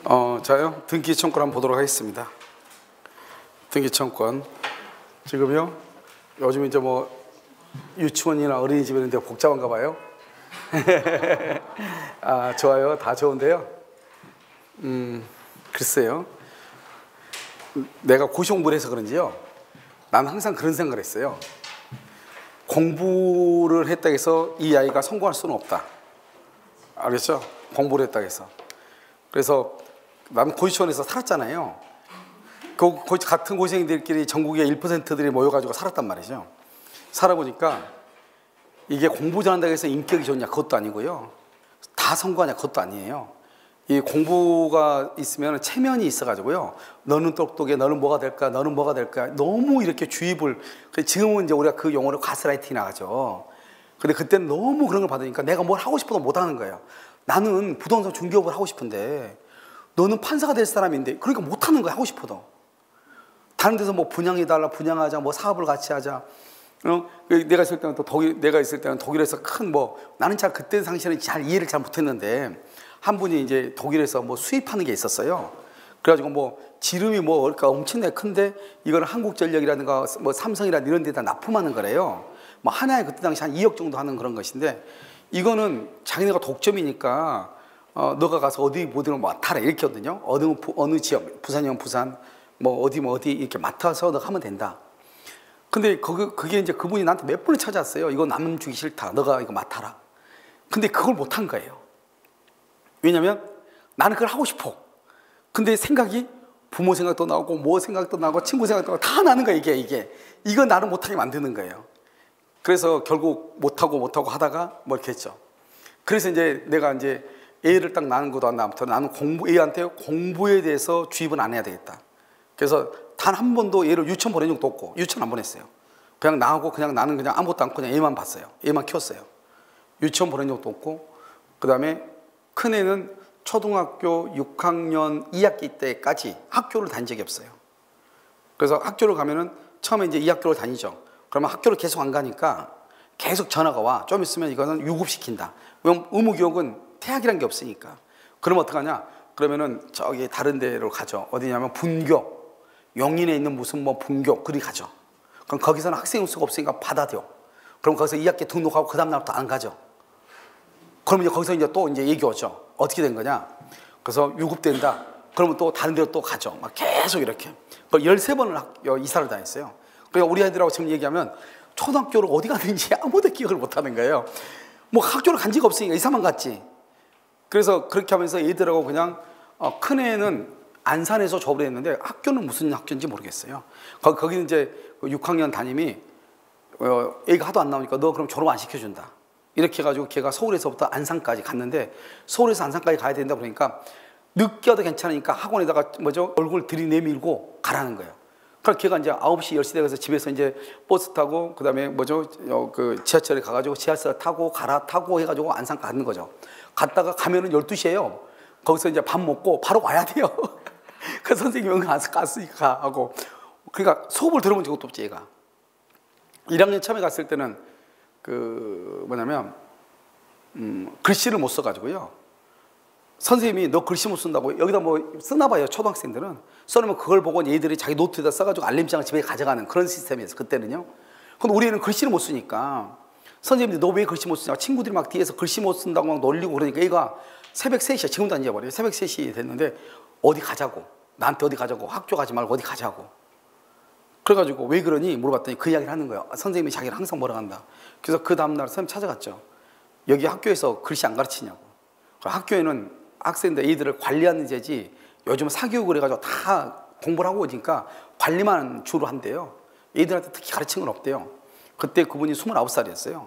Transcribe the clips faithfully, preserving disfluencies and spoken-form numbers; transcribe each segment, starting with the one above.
어, 자요. 등기청권 한번 보도록 하겠습니다. 등기청권. 지금요. 요즘 이제 뭐 유치원이나 어린이집 이런 데 복잡한가 봐요. 아, 좋아요. 다 좋은데요. 음, 글쎄요. 내가 고시 공부를 해서 그런지요. 난 항상 그런 생각을 했어요. 공부를 했다 해서 이 아이가 성공할 수는 없다. 알겠죠? 공부를 했다 해서. 그래서 나는 고시원에서 살았잖아요. 그 같은 고생들끼리 전국의 일 퍼센트들이 모여가지고 살았단 말이죠. 살아보니까 이게 공부 잘한다고 해서 인격이 좋냐 그것도 아니고요. 다 성공하냐 그것도 아니에요. 이 공부가 있으면 체면이 있어가지고요. 너는 똑똑해, 너는 뭐가 될까, 너는 뭐가 될까. 너무 이렇게 주입을. 지금은 이제 우리가 그 용어로 가스라이팅이 나가죠. 근데 그때는 너무 그런 걸 받으니까 내가 뭘 하고 싶어도 못 하는 거예요. 나는 부동산 중개업을 하고 싶은데 너는 판사가 될 사람인데 그러니까 못 하는 거야, 하고 싶어도. 다른 데서 뭐 분양해달라, 분양하자, 뭐 사업을 같이 하자. 어? 내가 있을 때는 또 독일, 내가 있을 때는 독일에서 큰 뭐, 나는 잘 그때 당시에는 잘 이해를 잘 못했는데 한 분이 이제 독일에서 뭐 수입하는 게 있었어요. 그래가지고 뭐 지름이 뭐 그러니까 엄청나게 큰데 이거는 한국전력이라든가 뭐 삼성이라든가 이런 데다 납품하는 거래요. 뭐 하나에 그때 당시 한 이억 정도 하는 그런 것인데 이거는 자기네가 독점이니까 어, 너가 가서 어디 뭐든 맡아라 이렇게 하거든요. 어느, 어느 지역, 부산이면 부산, 뭐 어디 뭐 어디 이렇게 맡아서 너가 하면 된다. 근데 그게, 그게 이제 그분이 나한테 몇 번을 찾아왔어요. 이거 남 주기 싫다. 너가 이거 맡아라. 근데 그걸 못한 거예요. 왜냐면 나는 그걸 하고 싶어. 근데 생각이 부모 생각도 나오고 뭐 생각도 나고 친구 생각도 나고 다 나는 거야 이게 이게. 이거 나를 못하게 만드는 거예요. 그래서 결국 못하고 못하고 하다가 뭐 이렇게 했죠. 그래서 이제 내가 이제 애를 딱 낳는 것도 안 나부터 나는 공부, 애한테 공부에 대해서 주입은 안 해야 되겠다. 그래서 단 한 번도 얘를 유치원 보낸 적도 없고 유치원 안 보냈어요. 그냥 나하고 그냥 나는 그냥 아무것도 않고 그냥 애만 봤어요. 애만 키웠어요. 유치원 보낸 적도 없고 그 다음에 큰애는 초등학교 육 학년 이 학기 때까지 학교를 다닌 적이 없어요. 그래서 학교를 가면은 처음에 이제 이 학교를 다니죠. 그러면 학교를 계속 안 가니까 계속 전화가 와. 좀 있으면 이거는 유급시킨다. 왜냐면 의무교육은 태학이란 게 없으니까. 그러면 어떡하냐? 그러면은 저기 다른 데로 가죠. 어디냐면 분교. 용인에 있는 무슨 뭐 분교. 그리 가죠. 그럼 거기서는 학생 수가 없으니까 받아들여. 그럼 거기서 이 학기 등록하고 그 다음날부터 안 가죠. 그러면 이제 거기서 이제 또 이제 얘기 오죠. 어떻게 된 거냐? 그래서 유급된다. 그러면 또 다른 데로 또 가죠. 막 계속 이렇게. 열세 번을 이사를 다녔어요. 그러니까 우리 아이들하고 지금 얘기하면 초등학교를 어디 갔는지 아무도 기억을 못 하는 거예요. 뭐 학교를 간 적이 없으니까 이사만 갔지. 그래서 그렇게 하면서 애들하고 그냥 어, 큰애는 안산에서 졸업을 했는데 학교는 무슨 학교인지 모르겠어요. 거기, 거기는 이제 육 학년 담임이 어, 애가 하도 안 나오니까 너 그럼 졸업 안 시켜준다. 이렇게 해가지고 걔가 서울에서부터 안산까지 갔는데 서울에서 안산까지 가야 된다 그러니까 늦게 와도 괜찮으니까 학원에다가 뭐죠 얼굴 들이내밀고 가라는 거예요. 그러니까 걔가 이제 아홉 시, 열 시 돼서 집에서 이제 버스 타고 그 다음에 뭐죠 어, 그 지하철에 가가지고 지하철 타고 갈아타고 해가지고 안산 가는 거죠. 갔다가 가면은 열두 시예요. 거기서 이제 밥 먹고 바로 와야 돼요. 그 선생님이 응, 갔으니까 하고. 그러니까 수업을 들어본 적도 없지, 얘가. 일 학년 처음에 갔을 때는 그 뭐냐면 음, 글씨를 못 써가지고요. 선생님이 너 글씨 못 쓴다고 여기다 뭐 쓰나 봐요. 초등학생들은 써놓으면 그걸 보고 얘들이 자기 노트에다 써가지고 알림장을 집에 가져가는 그런 시스템이었어요. 그때는요. 근데 우리 애는 글씨를 못 쓰니까 선생님들이 너 왜 글씨 못 쓰냐. 친구들이 막 뒤에서 글씨 못 쓴다고 막 놀리고 그러니까 얘가 새벽 세 시야. 지금도 안 잊어버려요. 새벽 세 시 됐는데 어디 가자고. 나한테 어디 가자고. 학교 가지 말고 어디 가자고. 그래가지고 왜 그러니 물어봤더니 그 이야기를 하는 거예요. 선생님이 자기를 항상 뭐라 한다. 그래서 그 다음날 선생님 찾아갔죠. 여기 학교에서 글씨 안 가르치냐고. 학교에는 학생들 애들을 관리하는 제지 요즘 사교육을 해가지고 다 공부를 하고 오니까 관리만 주로 한대요. 애들한테 특히 가르치는 건 없대요. 그때 그분이 스물아홉 살이었어요.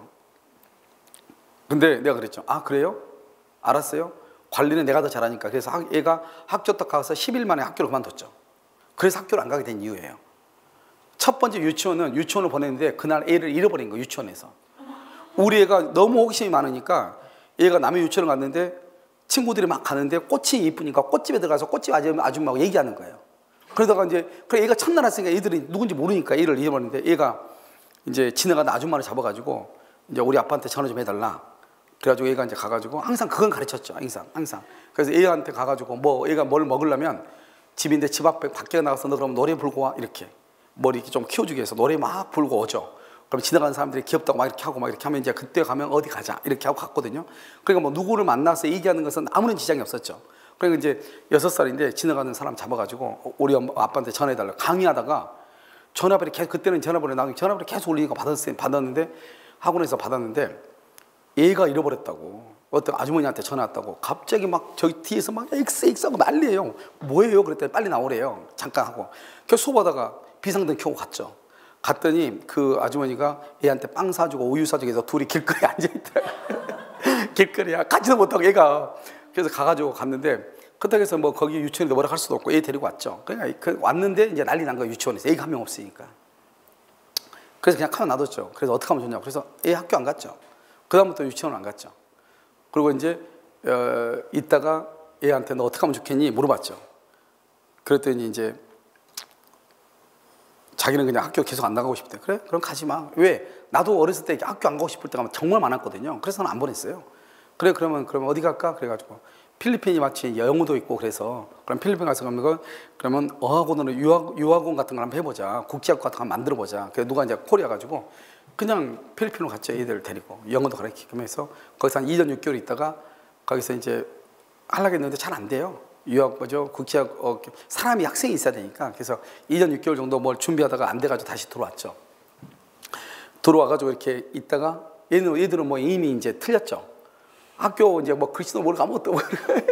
근데 내가 그랬죠. 아 그래요? 알았어요. 관리는 내가 더 잘하니까. 그래서 애가 학교 딱 가서 십 일 만에 학교를 그만뒀죠. 그래서 학교를 안 가게 된 이유예요. 첫 번째 유치원은 유치원을 보냈는데 그날 애를 잃어버린 거예요. 유치원에서. 우리 애가 너무 호기심이 많으니까 애가 남의 유치원을 갔는데 친구들이 막 가는데 꽃이 이쁘니까 꽃집에 들어가서 꽃집 아줌마하고 얘기하는 거예요. 그러다가 이제 그래 애가 첫날 왔으니까 애들이 누군지 모르니까 애를 잃어버렸는데 애가 이제 지나가다 아줌마를 잡아가지고 이제 우리 아빠한테 전화 좀 해달라. 그래가지고 애가 이제 가가지고 항상 그건 가르쳤죠. 항상 항상. 그래서 애한테 가가지고 뭐 애가 뭘 먹으려면 집인데 집 앞에 밖에 나가서 너 그럼 노래 불고 와 이렇게 머리 이렇게 좀 키워주기 위해서 노래 막 불고 오죠. 그럼 지나가는 사람들이 귀엽다고 막 이렇게 하고 막 이렇게 하면 이제 그때 가면 어디 가자 이렇게 하고 갔거든요. 그러니까 뭐 누구를 만나서 얘기하는 것은 아무런 지장이 없었죠. 그러니까 이제 여섯 살인데 지나가는 사람 잡아가지고 우리 엄마, 아빠한테 전화해달라 강의하다가 전화번호 계속 그때는 전화번호 나중에 전화번호 계속 올리니까 받았어요. 받았는데 학원에서 받았는데 얘가 잃어버렸다고 어떤 아주머니한테 전화 왔다고 갑자기 막 저기 뒤에서 막 엑스엑스하고 난리예요. 뭐예요? 그랬더니 빨리 나오래요. 잠깐 하고 계속 수업하다가 비상등 켜고 갔죠. 갔더니 그 아주머니가 얘한테 빵 사주고 우유 사주고 해서 둘이 길거리에 앉아있더라고요. 길거리에 가지도 못하고 얘가 그래서 가가지고 갔는데 그렇다고 해서 뭐 거기 유치원에 뭐라 할 수도 없고 애 데리고 왔죠. 그러니까 그 왔는데 이제 난리 난 거예요. 유치원에서 애가 한 명 없으니까. 그래서 그냥 가만 놔뒀죠. 그래서 어떻게 하면 좋냐고. 그래서 애 학교 안 갔죠. 그 다음부터 유치원 안 갔죠. 그리고 이제 어, 이따가 애한테 너 어떻게 하면 좋겠니? 물어봤죠. 그랬더니 이제 자기는 그냥 학교 계속 안 나가고 싶대. 그래? 그럼 가지 마. 왜? 나도 어렸을 때 학교 안 가고 싶을 때가 정말 많았거든요. 그래서 는 안 보냈어요. 그래 그러면 그러면 어디 갈까? 그래가지고 필리핀이 마치 영어도 있고 그래서 그럼 필리핀 가서 그러면 그러면 어학원으로 유학 유학원 같은 걸 한번 해보자. 국제학교 같은 거 한번 만들어 보자. 그래서 누가 이제 코리아 가지고 그냥 필리핀으로 갔죠. 애들 데리고 영어도 가르치고 해서 거기서 한 이 년 육 개월 있다가 거기서 이제 하려고 했는데 잘 안 돼요. 유학 뭐죠? 국제학 어, 사람이 학생이 있어야 되니까 그래서 이 년 육 개월 정도 뭘 준비하다가 안 돼가지고 다시 들어왔죠. 들어와가지고 이렇게 있다가 얘는 얘들은 뭐 이미 이제 틀렸죠. 학교 이제 뭐 글씨도 모르고 아무것도 모르고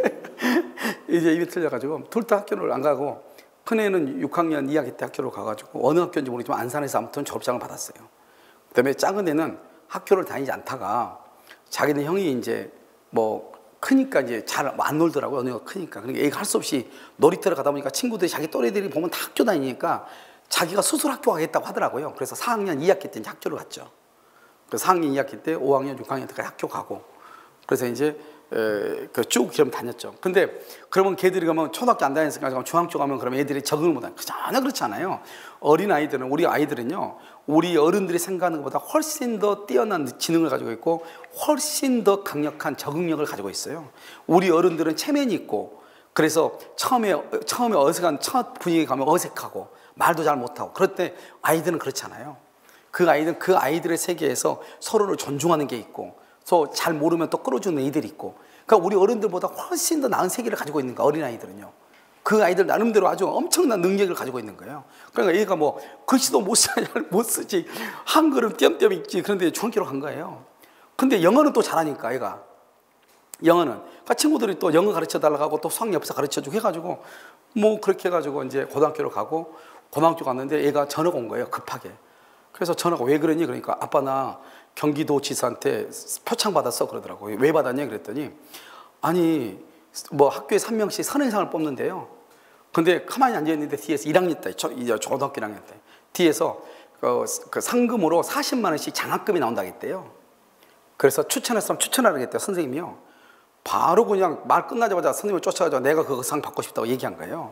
이제 입이 틀려가지고 둘 다 학교를 안 가고 큰 애는 육 학년 이 학기 때 학교를 가가지고 어느 학교인지 모르지만 안산에서 아무튼 졸업장을 받았어요. 그다음에 작은 애는 학교를 다니지 않다가 자기는 형이 이제 뭐 크니까 이제 잘 안 놀더라고요. 어느 애가 크니까. 그러니까 애가 할 수 없이 놀이터를 가다 보니까 친구들이 자기 또래들이 보면 다 학교 다니니까 자기가 스스로 학교 가겠다고 하더라고요. 그래서 사 학년 이 학기 때 이제 학교를 갔죠. 그래서 사 학년 이 학기 때 오 학년 육 학년 때까지 학교 가고 그래서 이제 쭉 그럼 다녔죠. 근데 그러면 걔들이 가면 초등학교 안 다녔으니까 중학교 가면 그러면 애들이 적응을 못하는 전혀 그렇지 않아요. 어린 아이들은 우리 아이들은요 우리 어른들이 생각하는 것보다 훨씬 더 뛰어난 지능을 가지고 있고 훨씬 더 강력한 적응력을 가지고 있어요. 우리 어른들은 체면이 있고 그래서 처음에 처음에 어색한 첫 분위기 가면 어색하고 말도 잘 못하고 그럴 때 아이들은 그렇지 않아요. 그 아이들은 그 아이들의 세계에서 서로를 존중하는 게 있고 또 잘 모르면 또 끌어주는 애들이 있고 그러니까 우리 어른들보다 훨씬 더 나은 세계를 가지고 있는 거야. 어린아이들은요 그 아이들 나름대로 아주 엄청난 능력을 가지고 있는 거예요. 그러니까 얘가 뭐 글씨도 못, 못 쓰지 한글은 띄엄띄엄 읽지 그런데 중학교로 간 거예요. 근데 영어는 또 잘하니까 얘가 영어는 그러니까 친구들이 또 영어 가르쳐 달라고 하고 또 수학 역사 가르쳐주고 해가지고 뭐 그렇게 해가지고 이제 고등학교로 가고 고등학교 갔는데 얘가 전화가 온 거예요. 급하게. 그래서 전화가 왜 그러니? 그러니까 아빠 나 경기도지사한테 표창 받았어 그러더라고요. 왜 받았냐 그랬더니 아니 뭐 학교에 한 명씩 선행상을 뽑는데요. 근데 가만히 앉아있는데 뒤에서 일 학년 때 이제 초등학교 일 학년 때 뒤에서 그, 그 상금으로 사십만 원씩 장학금이 나온다겠대요. 그래서 추천했으면 추천하라겠대요. 선생님이요. 바로 그냥 말 끝나자마자 선생님을 쫓아가지고 내가 그 상 받고 싶다고 얘기한 거예요.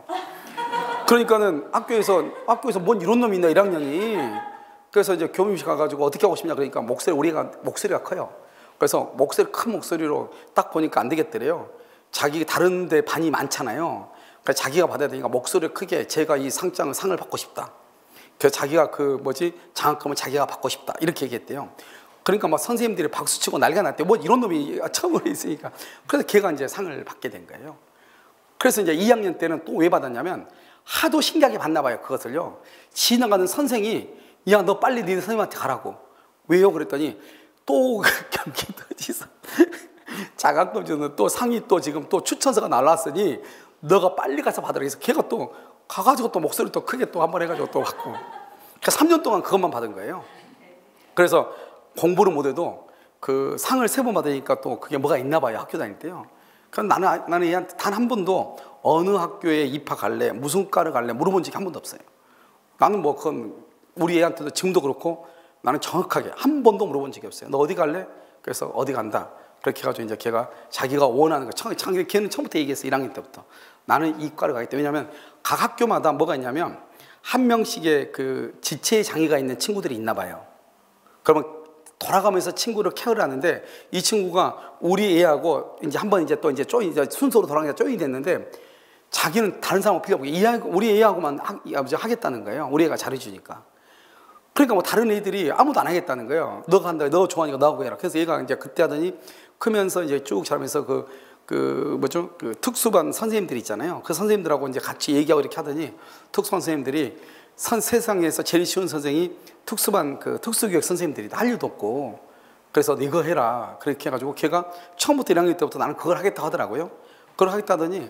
그러니까는 학교에서 학교에서 뭔 이런 놈이 있나 일 학년이. 그래서 이제 교무실 가가지고 어떻게 하고 싶냐 그러니까 목소리 우리가 목소리가 커요. 그래서 목소리 큰 목소리로 딱 보니까 안 되겠더래요. 자기 다른데 반이 많잖아요. 그래서 자기가 받아야 되니까 목소리를 크게 제가 이 상장을 상을 받고 싶다. 그래서 자기가 그 뭐지 장학금을 자기가 받고 싶다 이렇게 얘기했대요. 그러니까 막 선생님들이 박수치고 난리가 났대. 뭐 이런 놈이 처음으로 있으니까. 그래서 걔가 이제 상을 받게 된 거예요. 그래서 이제 이 학년 때는 또 왜 받았냐면 하도 신기하게 받나 봐요. 그것을요. 지나가는 선생이 야, 너 빨리 네 선생님한테 가라고. 왜요? 그랬더니 또 경기도지사 장학금 주는 또 상이 또 지금 또 추천서가 날라왔으니 너가 빨리 가서 받으라 해서 걔가 또 가가지고 또 목소리 또 크게 또 한번 해가지고 또 받고. 그러니까 삼 년 동안 그것만 받은 거예요. 그래서 공부를 못해도 그 상을 세 번 받으니까 또 그게 뭐가 있나 봐요. 학교 다닐 때요. 그럼 나는, 나는 얘한테 단 한 번도 어느 학교에 입학할래, 무슨 과를 갈래 물어본 적이 한 번도 없어요. 나는 뭐 그건 우리 애한테도 지금도 그렇고 나는 정확하게 한 번도 물어본 적이 없어요. 너 어디 갈래? 그래서 어디 간다. 그렇게 해가지고 이제 걔가 자기가 원하는 거, 처음, 걔는 처음부터 얘기했어. 일 학년 때부터. 나는 이 과를 가겠다. 왜냐하면 각 학교마다 뭐가 있냐면 한 명씩의 그 지체 장애가 있는 친구들이 있나 봐요. 그러면 돌아가면서 친구를 케어를 하는데 이 친구가 우리 애하고 이제 한번 이제 또 이제 쪼인 이제 순서로 돌아가니까 쪼인이 됐는데 자기는 다른 사람하고 필요 없고 이 아이, 우리 애하고만 하, 하겠다는 거예요. 우리 애가 잘해주니까. 그러니까 뭐 다른 애들이 아무도 안 하겠다는 거예요. 너가 한다, 너 좋아하니까 너하고 해라. 그래서 얘가 이제 그때 하더니 크면서 이제 쭉 자라면서 그, 그 뭐죠? 그 특수반 선생님들 있잖아요. 그 선생님들하고 이제 같이 얘기하고 이렇게 하더니 특수반 선생님들이 선, 세상에서 제일 쉬운 선생이 특수반 그 특수교육 선생님들이 할 일도 없고 그래서 이거 해라. 그렇게 해가지고 걔가 처음부터 일 학년 때부터 나는 그걸 하겠다 하더라고요. 그걸 하겠다 하더니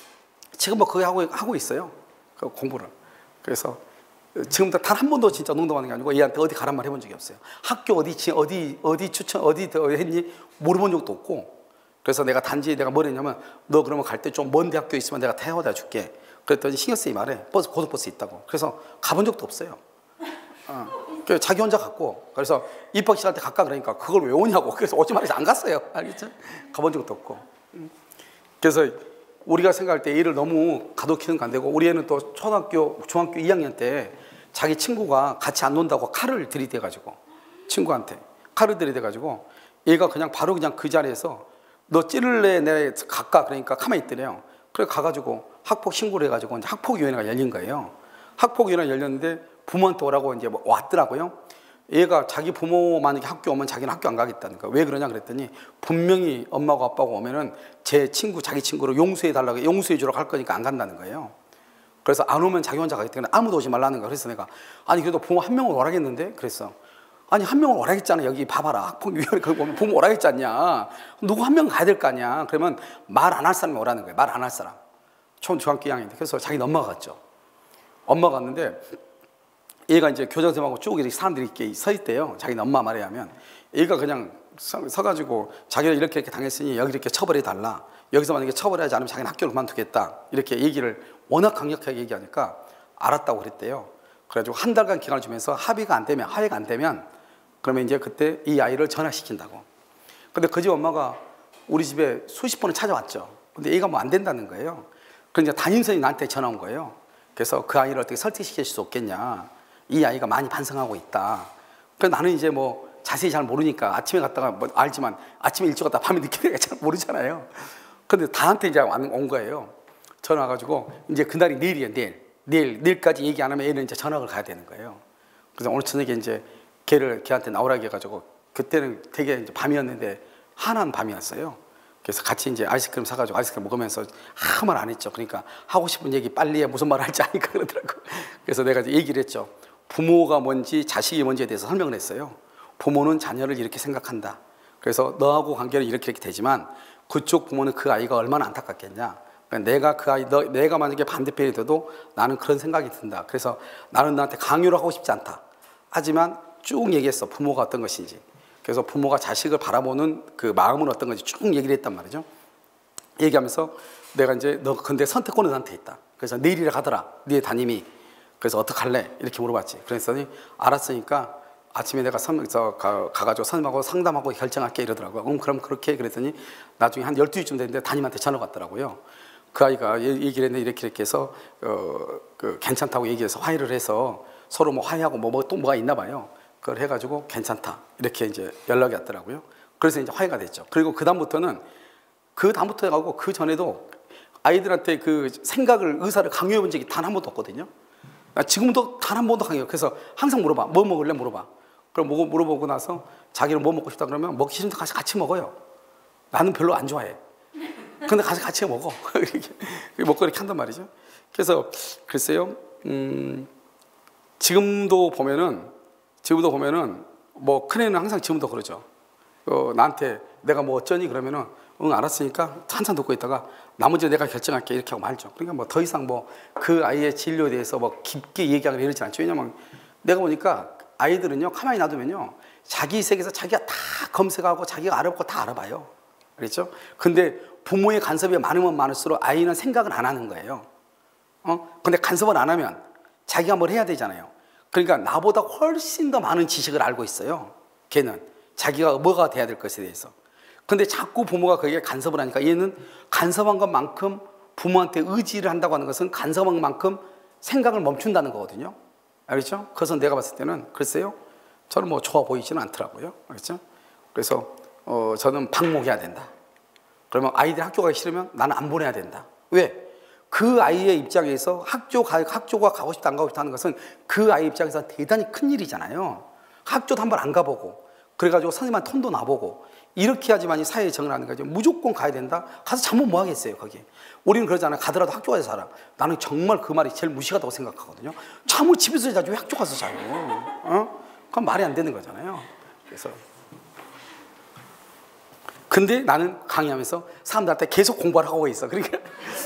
지금 뭐 그거 하고, 하고 있어요. 그 공부를. 그래서 지금부터 단 한 번도 진짜 농담하는 게 아니고 얘한테 어디 가란 말 해본 적이 없어요. 학교 어디, 어디, 어디 추천, 어디 했니? 물어본 적도 없고. 그래서 내가 단지 내가 뭘 했냐면 너 그러면 갈 때 좀 먼 대학교 있으면 내가 태워다 줄게. 그랬더니 신경 쓰지 말해. 버스, 고속버스 있다고. 그래서 가본 적도 없어요. 어. 자기 혼자 갔고. 그래서 입학식 할 때 갈까 그러니까 그걸 왜 오냐고. 그래서 오지 말해서 안 갔어요. 알겠죠? 가본 적도 없고. 그래서 우리가 생각할 때 애를 너무 가둬키는 거 안 되고 우리 애는 또 초등학교, 중학교 이 학년 때 자기 친구가 같이 안 논다고 칼을 들이대가지고 친구한테 칼을 들이대가지고 얘가 그냥 바로 그냥 그 자리에서 너 찌를래 내 갈까 그러니까 가만히 있더래요. 그래 가가지고 학폭 신고를 해가지고 이제 학폭위원회가 열린 거예요. 학폭위원회가 열렸는데 부모한테 오라고 이제 왔더라고요. 얘가 자기 부모 만약에 학교 오면 자기는 학교 안 가겠다는 거야. 왜 그러냐 그랬더니 분명히 엄마고 아빠가 오면은 제 친구 자기 친구를 용서해 달라고 용서해 주라고 할 거니까 안 간다는 거예요. 그래서 안 오면 자기 혼자 가기 때문에 아무도 오지 말라는 거야. 그래서 내가 아니 그래도 부모 한 명을 오라겠는데 그랬어. 아니 한 명을 오라겠잖아. 여기 봐봐라. 학폭위원회 거기 보면 부모 오라겠지 않냐. 누구 한 명 가야 될 거 아니야. 그러면 말 안 할 사람이 오라는 거야. 말 안 할 사람. 초 중학교 이 학년인데 그래서 자기 엄마가 갔죠. 엄마가 갔는데 얘가 이제 교장선생님하고 쭉 이렇게 사람들이 이렇게 서 있대요. 자기는 엄마 말에 하면 얘가 그냥 서, 서가지고 자기가 이렇게 이렇게 당했으니 여기 이렇게 처벌해 달라. 여기서 만약에 처벌하지 않으면 자기는 학교를 그만두겠다. 이렇게 얘기를 워낙 강력하게 얘기하니까 알았다고 그랬대요. 그래가지고 한 달간 기간을 주면서 합의가 안 되면 화해가 안 되면 그러면 이제 그때 이 아이를 전학시킨다고. 근데 그 집 엄마가 우리 집에 수십 번을 찾아왔죠. 근데 얘가 뭐 안 된다는 거예요. 그래서 이제 담임선생님이 나한테 전화 온 거예요. 그래서 그 아이를 어떻게 설득시킬 수 없겠냐. 이 아이가 많이 반성하고 있다. 그래서 나는 이제 뭐 자세히 잘 모르니까 아침에 갔다가 뭐 알지만 아침에 일찍 갔다 밤에 늦게 되니까 잘 모르잖아요. 근데 다한테 이제 온 거예요. 전화 와가지고 이제 그날이 내일이에요. 내일. 내일, 내일까지 얘기 안 하면 얘는 이제 전학을 가야 되는 거예요. 그래서 오늘 저녁에 이제 걔를 걔한테 나오라고 해가지고 그때는 되게 이제 밤이었는데 한한 밤이었어요. 그래서 같이 이제 아이스크림 사가지고 아이스크림 먹으면서 아무 말 안 했죠. 그러니까 하고 싶은 얘기 빨리 해. 무슨 말 할지 아니까 그러더라고. 그래서 내가 이제 얘기를 했죠. 부모가 뭔지 자식이 뭔지에 대해서 설명을 했어요. 부모는 자녀를 이렇게 생각한다. 그래서 너하고 관계는 이렇게 이렇게 되지만 그쪽 부모는 그 아이가 얼마나 안타깝겠냐. 그러니까 내가 그 아이, 너, 내가 만약에 반대편이 돼도 나는 그런 생각이 든다. 그래서 나는 너한테 강요를 하고 싶지 않다. 하지만 쭉 얘기했어. 부모가 어떤 것인지. 그래서 부모가 자식을 바라보는 그 마음은 어떤 건지 쭉 얘기를 했단 말이죠. 얘기하면서 내가 이제 너 근데 선택권은 나한테 있다. 그래서 내일이라 가더라. 네 담임이. 그래서 어떡할래? 이렇게 물어봤지. 그랬더니 알았으니까 아침에 내가 선생님서 가, 가가지고 선생님하고 상담하고 결정할게 이러더라고요. 음, 그럼 그렇게 그랬더니 나중에 한 열두 시쯤 됐는데 담임한테 전화가 왔더라고요. 그 아이가 얘기를 했는데 이렇게 이렇게 해서 어, 그 괜찮다고 얘기해서 화해를 해서 서로 뭐 화해하고 뭐 또 뭐가 있나 봐요. 그걸 해가지고 괜찮다 이렇게 이제 연락이 왔더라고요. 그래서 이제 화해가 됐죠. 그리고 그 다음부터는 그 다음부터 하고 그 전에도 아이들한테 그 생각을 의사를 강요해 본 적이 단 한 번도 없거든요. 지금도 단 한 번도 강요해요. 그래서 항상 물어봐. 뭐 먹을래? 물어봐. 그럼 뭐 물어보고 나서 자기는 뭐 먹고 싶다 그러면 먹기 싫은데 같이 같이 먹어요. 나는 별로 안 좋아해. 근데 같이 같이 먹어. 이렇게 먹고 이렇게 한단 말이죠. 그래서 글쎄요. 음, 지금도 보면은 지금도 보면은 뭐 큰애는 항상 지금도 그러죠. 어, 나한테 내가 뭐 어쩌니 그러면은 응 알았으니까 한참 듣고 있다가 나머지 내가 결정할게 이렇게 하고 말죠. 그러니까 뭐 더 이상 뭐 그 아이의 진료에 대해서 뭐 깊게 얘기하거나 이러지 않죠. 왜냐면 내가 보니까 아이들은요 가만히 놔두면요 자기 세계에서 자기가 다 검색하고 자기가 알아보고 다 알아봐요. 그렇죠? 근데 부모의 간섭이 많으면 많을수록 아이는 생각을 안 하는 거예요. 어? 근데 간섭을 안 하면 자기가 뭘 해야 되잖아요. 그러니까 나보다 훨씬 더 많은 지식을 알고 있어요. 걔는 자기가 뭐가 돼야 될 것에 대해서. 근데 자꾸 부모가 거기에 간섭을 하니까 얘는 간섭한 것만큼 부모한테 의지를 한다고 하는 것은 간섭한 만큼 생각을 멈춘다는 거거든요. 알겠죠? 그래서 내가 봤을 때는 글쎄요. 저는 뭐 좋아 보이지는 않더라고요. 알겠죠? 그래서 어, 저는 방목해야 된다. 그러면 아이들 학교 가기 싫으면 나는 안 보내야 된다. 왜? 그 아이의 입장에서 학교 가, 학교가 가고 싶다 안 가고 싶다 하는 것은 그 아이 입장에서 대단히 큰 일이잖아요. 학교도 한 번 안 가보고 그래가지고 선생님한테 톤도 나보고 이렇게 하지만이 사회에 적응하는 거죠. 무조건 가야 된다? 가서 잠은 뭐 하겠어요, 거기. 우리는 그러잖아요. 가더라도 학교 가서 살아. 나는 정말 그 말이 제일 무식하다고 생각하거든요. 잠을 집에서 자지 왜 학교 가서 자요? 어? 그건 말이 안 되는 거잖아요. 그래서. 근데 나는 강의하면서 사람들한테 계속 공부를 하고 있어. 그러니까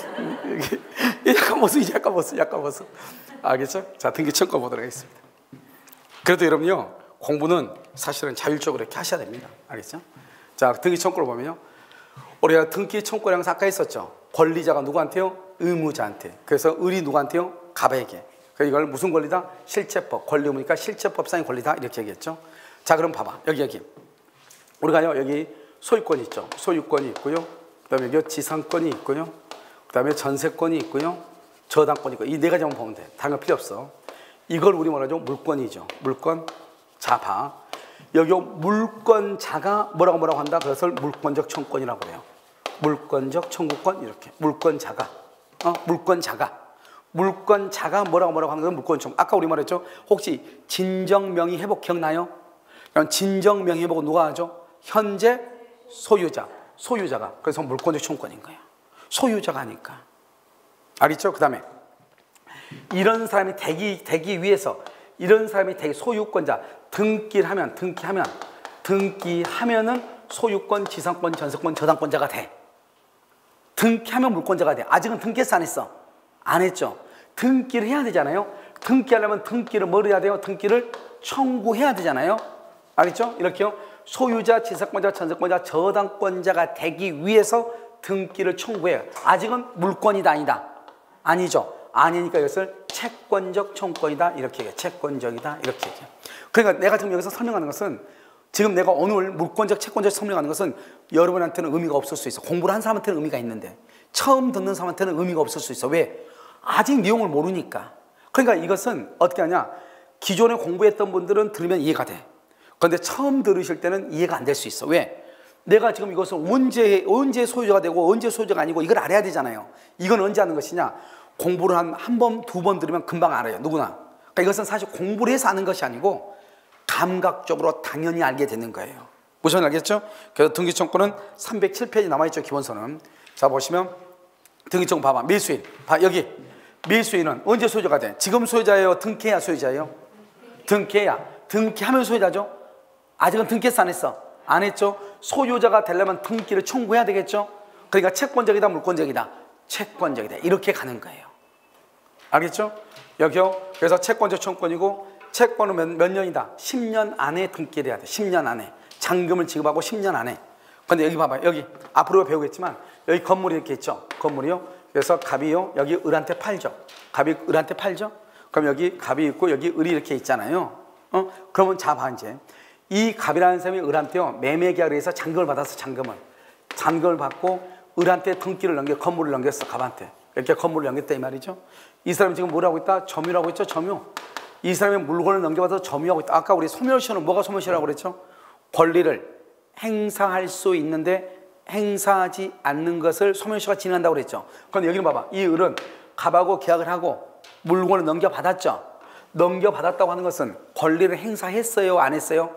약간 모습, 약간 모습, 약간 모습. 알겠죠? 자, 등기 청구 보도록 하겠습니다. 그래도 여러분요, 공부는 사실은 자율적으로 이렇게 하셔야 됩니다. 알겠죠? 자, 등기 청구를 보면요, 우리가 등기 청구량 아까 했었죠. 권리자가 누구한테요? 의무자한테. 그래서 을이 누구한테요? 갑에게. 그래서 이걸 무슨 권리다? 실체법. 권리 의무니까 실체법상의 권리다. 이렇게 얘기했죠. 자, 그럼 봐봐. 여기, 여기. 우리가요, 여기 소유권이 있죠. 소유권이 있고요. 그 다음에 여기 지상권이 있고요. 그 다음에 전세권이 있고요. 저당권이 있고. 이 네 가지만 보면 돼. 다른 거 필요 없어. 이걸 우리 뭐라 하죠? 물권이죠. 물권. 자, 봐. 여기 물권자가 뭐라고 뭐라고 한다? 그것을 물권적 청구권이라고 그래요. 물권적 청구권 이렇게. 물권자가. 어? 물권자가. 물권자가 뭐라고 뭐라고 하는 건 물권 청구. 아까 우리 말했죠? 혹시 진정명의 회복 기억나요? 그럼 진정명의 회복은 누가 하죠? 현재 소유자. 소유자가. 그래서 물권적 청구권인 거예요. 소유자가 하니까. 알겠죠? 그 다음에 이런 사람이 되기, 되기 위해서 이런 사람이 되게 소유권자, 등기를 하면, 등기하면, 등기하면은 소유권, 지상권, 전세권, 저당권자가 돼. 등기하면 물권자가 돼. 아직은 등기했어, 안 했어? 안 했죠. 등기를 해야 되잖아요. 등기하려면 등기를 뭘 해야 돼요? 등기를 청구해야 되잖아요. 알겠죠? 이렇게요. 소유자, 지상권자, 전세권자, 저당권자가 되기 위해서 등기를 청구해요. 아직은 물권이다, 아니다? 아니죠. 아니니까 이것을 채권적 청구권이다 이렇게 얘기해. 채권적이다 이렇게 얘기해. 그러니까 내가 지금 여기서 설명하는 것은 지금 내가 오늘 물권적 채권적 설명하는 것은 여러분한테는 의미가 없을 수 있어. 공부를 한 사람한테는 의미가 있는데 처음 듣는 사람한테는 의미가 없을 수 있어. 왜? 아직 내용을 모르니까. 그러니까 이것은 어떻게 하냐, 기존에 공부했던 분들은 들으면 이해가 돼. 그런데 처음 들으실 때는 이해가 안 될 수 있어. 왜? 내가 지금 이것을 언제 언제 소유자가 되고 언제 소유자가 아니고 이걸 알아야 되잖아요. 이건 언제 하는 것이냐, 공부를 한 한 번, 두 번 들으면 금방 알아요. 누구나. 그러니까 이것은 사실 공부를 해서 아는 것이 아니고 감각적으로 당연히 알게 되는 거예요. 무슨 알겠죠? 그래서 등기청구는 삼백칠 페이지 남아있죠. 기본서는. 자, 보시면 등기청구 봐봐. 밀수인. 봐, 여기 밀수인은 언제 소유자가 돼? 지금 소유자예요? 등기해야 소유자예요? 등기해야. 등기하면 소유자죠? 아직은 등기했어, 안 했어? 안 했죠? 소유자가 되려면 등기를 청구해야 되겠죠? 그러니까 채권적이다, 물권적이다? 채권적이다. 이렇게 가는 거예요. 알겠죠? 여기요. 그래서 채권적 청구권이고 채권은 몇, 몇 년이다? 십 년 안에 등기를 해야 돼. 십 년 안에. 잔금을 지급하고 십 년 안에. 근데 여기 봐봐요. 여기 앞으로 배우겠지만 여기 건물이 이렇게 있죠. 건물이요. 그래서 갑이요. 여기 을한테 팔죠. 갑이 을한테 팔죠. 그럼 여기 갑이 있고 여기 을이 이렇게 있잖아요. 어? 그러면 자 봐 이제. 이 갑이라는 사람이 을한테요. 매매 계약을 해서 잔금을 받았어. 잔금을. 잔금을 받고 을한테 등기를 넘겨, 건물을 넘겼어. 갑한테. 이렇게 건물을 넘겼다 이 말이죠. 이 사람이 지금 뭘 하고 있다? 점유라고 했죠. 점유. 이 사람이 물건을 넘겨받아서 점유하고 있다. 아까 우리 소멸시효는 뭐가 소멸시효라고 그랬죠? 권리를 행사할 수 있는데 행사하지 않는 것을 소멸시효가 진행한다고 그랬죠. 그런데 여기는 봐봐. 이 을은 갑하고 계약을 하고 물건을 넘겨받았죠. 넘겨받았다고 하는 것은 권리를 행사했어요? 안 했어요?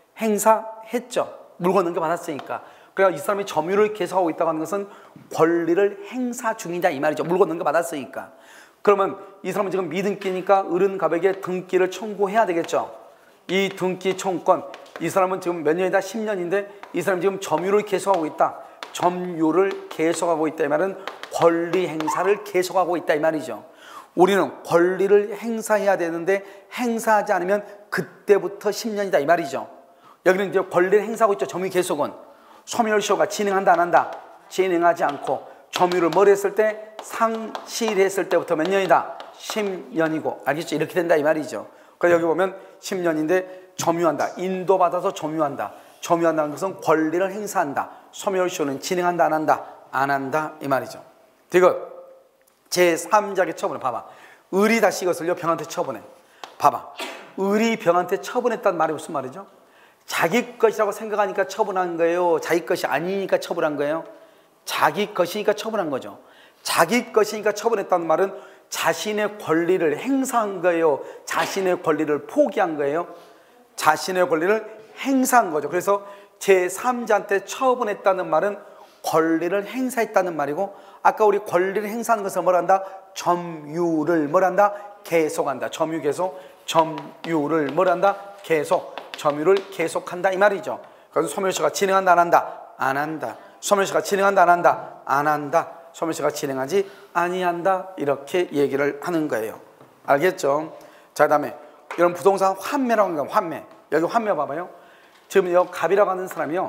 행사했죠. 물건 넘겨받았으니까. 그러니까 이 사람이 점유를 계속하고 있다고 하는 것은 권리를 행사 중이다 이 말이죠. 물건 넘겨받았으니까. 그러면 이 사람은 지금 미등기니까 을은 갑에게 등기를 청구해야 되겠죠. 이 등기 청구권, 이 사람은 지금 몇 년이다? 십 년인데 이 사람이 지금 점유를 계속하고 있다. 점유를 계속하고 있다 이 말은 권리 행사를 계속하고 있다 이 말이죠. 우리는 권리를 행사해야 되는데 행사하지 않으면 그때부터 십 년이다 이 말이죠. 여기는 이제 권리를 행사하고 있죠. 점유 계속은. 소멸시효가 진행한다 안 한다? 진행하지 않고 점유를 뭘 했을 때? 상실했을 때부터 몇 년이다? 십 년이고. 알겠죠? 이렇게 된다 이 말이죠. 그러니까 여기 보면 십 년인데 점유한다. 인도받아서 점유한다. 점유한다는 것은 권리를 행사한다. 소멸시효는 진행한다 안 한다? 안 한다 이 말이죠. 이거 제삼 작의 처분을 봐봐. 을이 다시 이것을요 병한테 처분해. 봐봐. 을이 병한테 처분했다는 말이 무슨 말이죠? 자기 것이라고 생각하니까 처분한 거예요? 자기 것이 아니니까 처분한 거예요? 자기 것이니까 처분한 거죠. 자기 것이니까 처분했다는 말은 자신의 권리를 행사한 거예요? 자신의 권리를 포기한 거예요? 자신의 권리를 행사한 거죠. 그래서 제삼자한테 처분했다는 말은 권리를 행사했다는 말이고, 아까 우리 권리를 행사하는 것을 뭐라 한다? 점유를 뭐라 한다? 계속한다. 점유 계속, 점유를 뭐라 한다? 계속, 점유를 계속한다 이 말이죠. 그래서 소멸시가 진행한다 안 한다? 안 한다. 소멸시가 진행한다 안 한다? 안 한다. 소멸시가 진행하지 아니한다. 이렇게 얘기를 하는 거예요. 알겠죠? 자, 그 다음에 이런 부동산 환매라고 하는 거예요. 환매. 여기 환매 봐봐요. 지금 요 갑이라고 하는 사람이요,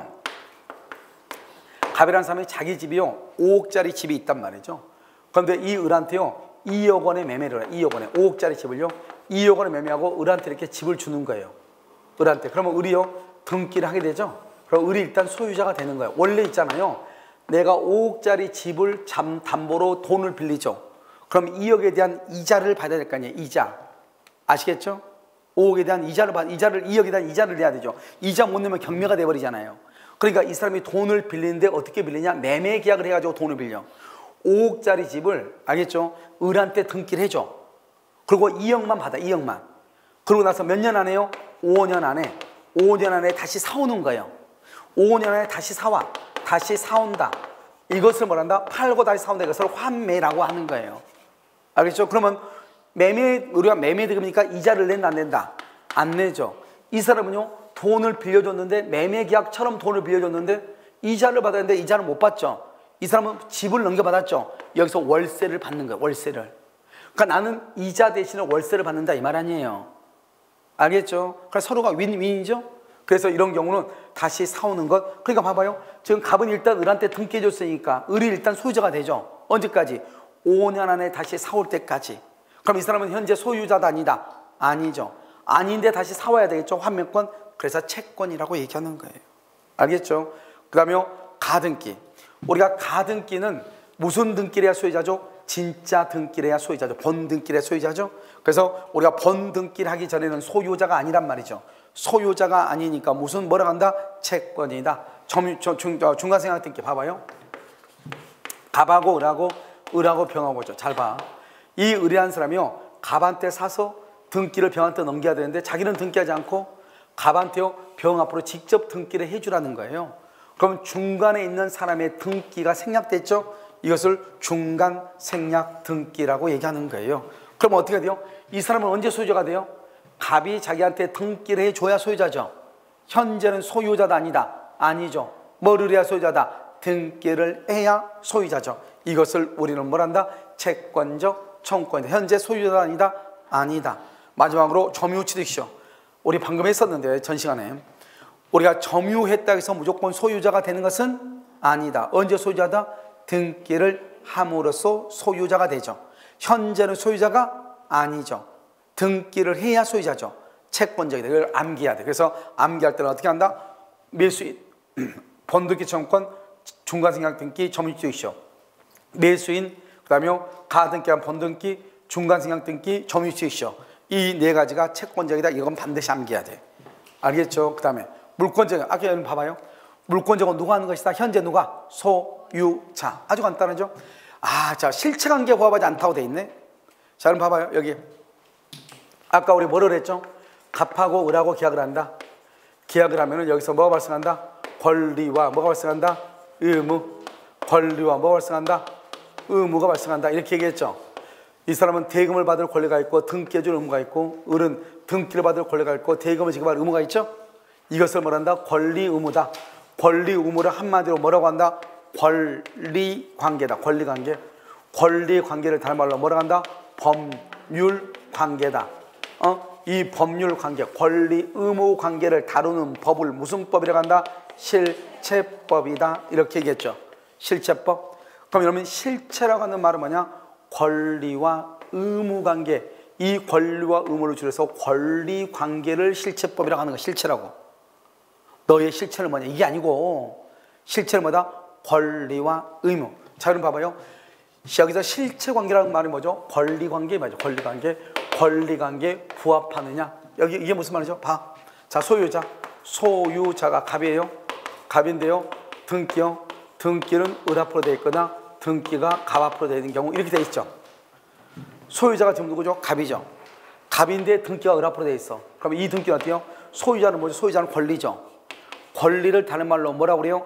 갑이라는 사람이 자기 집이요 오억짜리 집이 있단 말이죠. 그런데 이 을한테요 이억 원의 매매를 해요. 이억 원에 오억짜리 집을요 이억 원에 매매하고 을한테 이렇게 집을 주는 거예요. 을한테. 그러면 을이요 등기를 하게 되죠. 그럼 을이 일단 소유자가 되는 거예요. 원래 있잖아요, 내가 오억짜리 집을 잠, 담보로 돈을 빌리죠. 그럼 이억에 대한 이자를 받아야 될 거 아니에요. 이자. 아시겠죠? 오억에 대한 이자를 받, 이자를 이억에 대한 이자를 내야 되죠. 이자 못 내면 경매가 돼버리잖아요. 그러니까 이 사람이 돈을 빌리는데 어떻게 빌리냐? 매매 계약을 해가지고 돈을 빌려. 오억짜리 집을, 알겠죠? 을한테 등기를 해줘. 그리고 이억만 받아. 이억만. 그러고 나서 몇 년 안에요? 오 년 안에. 오 년 안에 다시 사오는 거예요. 오 년 안에 다시 사와. 다시 사온다. 이것을 뭐란다? 팔고 다시 사온다. 이것을 환매라고 하는 거예요. 알겠죠? 그러면 매매, 우리가 매매 들으니까 이자를 낸다 안 낸다? 안 내죠. 이 사람은요 돈을 빌려줬는데, 매매 계약처럼 돈을 빌려줬는데 이자를 받아야 되는데 이자를 못 받죠. 이 사람은 집을 넘겨받았죠. 여기서 월세를 받는 거예요. 월세를. 그러니까 나는 이자 대신에 월세를 받는다 이 말 아니에요. 알겠죠? 그래서 서로가 윈윈이죠. 그래서 이런 경우는 다시 사오는 것. 그러니까 봐봐요, 지금 갑은 일단 을한테 등기해줬으니까 을이 일단 소유자가 되죠. 언제까지? 오 년 안에 다시 사올 때까지. 그럼 이 사람은 현재 소유자다 아니다? 아니죠. 아닌데 다시 사와야 되겠죠. 환매권. 그래서 채권이라고 얘기하는 거예요. 알겠죠? 그 다음에 가등기. 우리가 가등기는 무슨 등기를 해야 소유자죠? 진짜 등기를 해야 소유자죠. 본등기를 해야 소유자죠. 그래서 우리가 본등기를 하기 전에는 소유자가 아니란 말이죠. 소유자가 아니니까 무슨 뭐라 한다? 채권이다. 중, 중, 중간생각 등기 봐봐요. 갑하고 을하고 을하고 병하고 죠. 잘 봐. 이 을이라는 사람이요 갑한테 사서 등기를 병한테 넘겨야 되는데 자기는 등기하지 않고 갑한테요 병 앞으로 직접 등기를 해주라는 거예요. 그럼 중간에 있는 사람의 등기가 생략됐죠. 이것을 중간 생략 등기라고 얘기하는 거예요. 그럼 어떻게 돼요? 이 사람은 언제 소유자가 돼요? 갑이 자기한테 등기를 해줘야 소유자죠. 현재는 소유자다 아니다? 아니죠. 뭐를 해야 소유자다? 등기를 해야 소유자죠. 이것을 우리는 뭐란다? 채권적 청권이다. 현재 소유자다 아니다? 아니다. 마지막으로 점유취득이죠. 우리 방금 했었는데 전 시간에 우리가 점유했다 해서 무조건 소유자가 되는 것은 아니다. 언제 소유자다? 등기를 함으로써 소유자가 되죠. 현재는 소유자가 아니죠. 등기를 해야 소유자죠. 채권적이다. 이걸 암기해야 돼. 그래서 암기할 때는 어떻게 한다? 매수인, 본등기 청권, 중간생각 등기, 점유취득이죠. 매수인, 그 다음에 가등기한 본등기, 중간생각 등기, 점유취득이죠. 이 네 가지가 채권적이다. 이건 반드시 암기해야 돼. 알겠죠? 그 다음에 물권적. 아까 여러분 봐봐요. 물권적은 누가 하는 것이다? 현재 누가? 소유자. 아주 간단하죠? 아, 자, 실체관계 부합하지 않다고 돼 있네. 자, 그럼 봐봐요. 여기. 아까 우리 뭐를 했죠? 갑하고 을하고 계약을 한다. 계약을 하면은 여기서 뭐가 발생한다? 권리와 뭐가 발생한다? 의무. 권리와 뭐가 발생한다? 의무가 발생한다. 이렇게 얘기했죠. 이 사람은 대금을 받을 권리가 있고 등기해줄 의무가 있고, 을은 등기를 받을 권리가 있고 대금을 지급할 의무가 있죠. 이것을 뭐란다? 권리 의무다. 권리 의무를 한마디로 뭐라고 한다? 권리 관계다. 권리 관계. 권리 관계를 다른 말로 뭐라고 한다? 법률 관계다. 어? 이 법률 관계, 권리 의무 관계를 다루는 법을 무슨 법이라고 한다? 실체법이다. 이렇게 얘기했죠. 실체법. 그럼 여러분, 실체라고 하는 말은 뭐냐? 권리와 의무 관계. 이 권리와 의무를 줄여서 권리 관계를 실체법이라고 하는 거. 실체라고. 너의 실체는 뭐냐? 이게 아니고 실체는 뭐다? 권리와 의무. 자, 그럼 봐봐요. 여기서 실체관계라는 말이 뭐죠? 권리관계 말이죠. 권리관계. 권리관계에 부합하느냐. 여기 이게 무슨 말이죠? 봐. 자, 소유자. 소유자가 갑이에요. 갑인데요. 등기요. 등기는 을 앞으로 되어 있거나 등기가 갑 앞으로 되어 있는 경우 이렇게 되어 있죠. 소유자가 지금 누구죠? 갑이죠. 갑인데 등기가 을 앞으로 되어 있어. 그러면 이 등기는 어때요? 소유자는 뭐죠? 소유자는 권리죠. 권리를 다른 말로 뭐라고 그래요?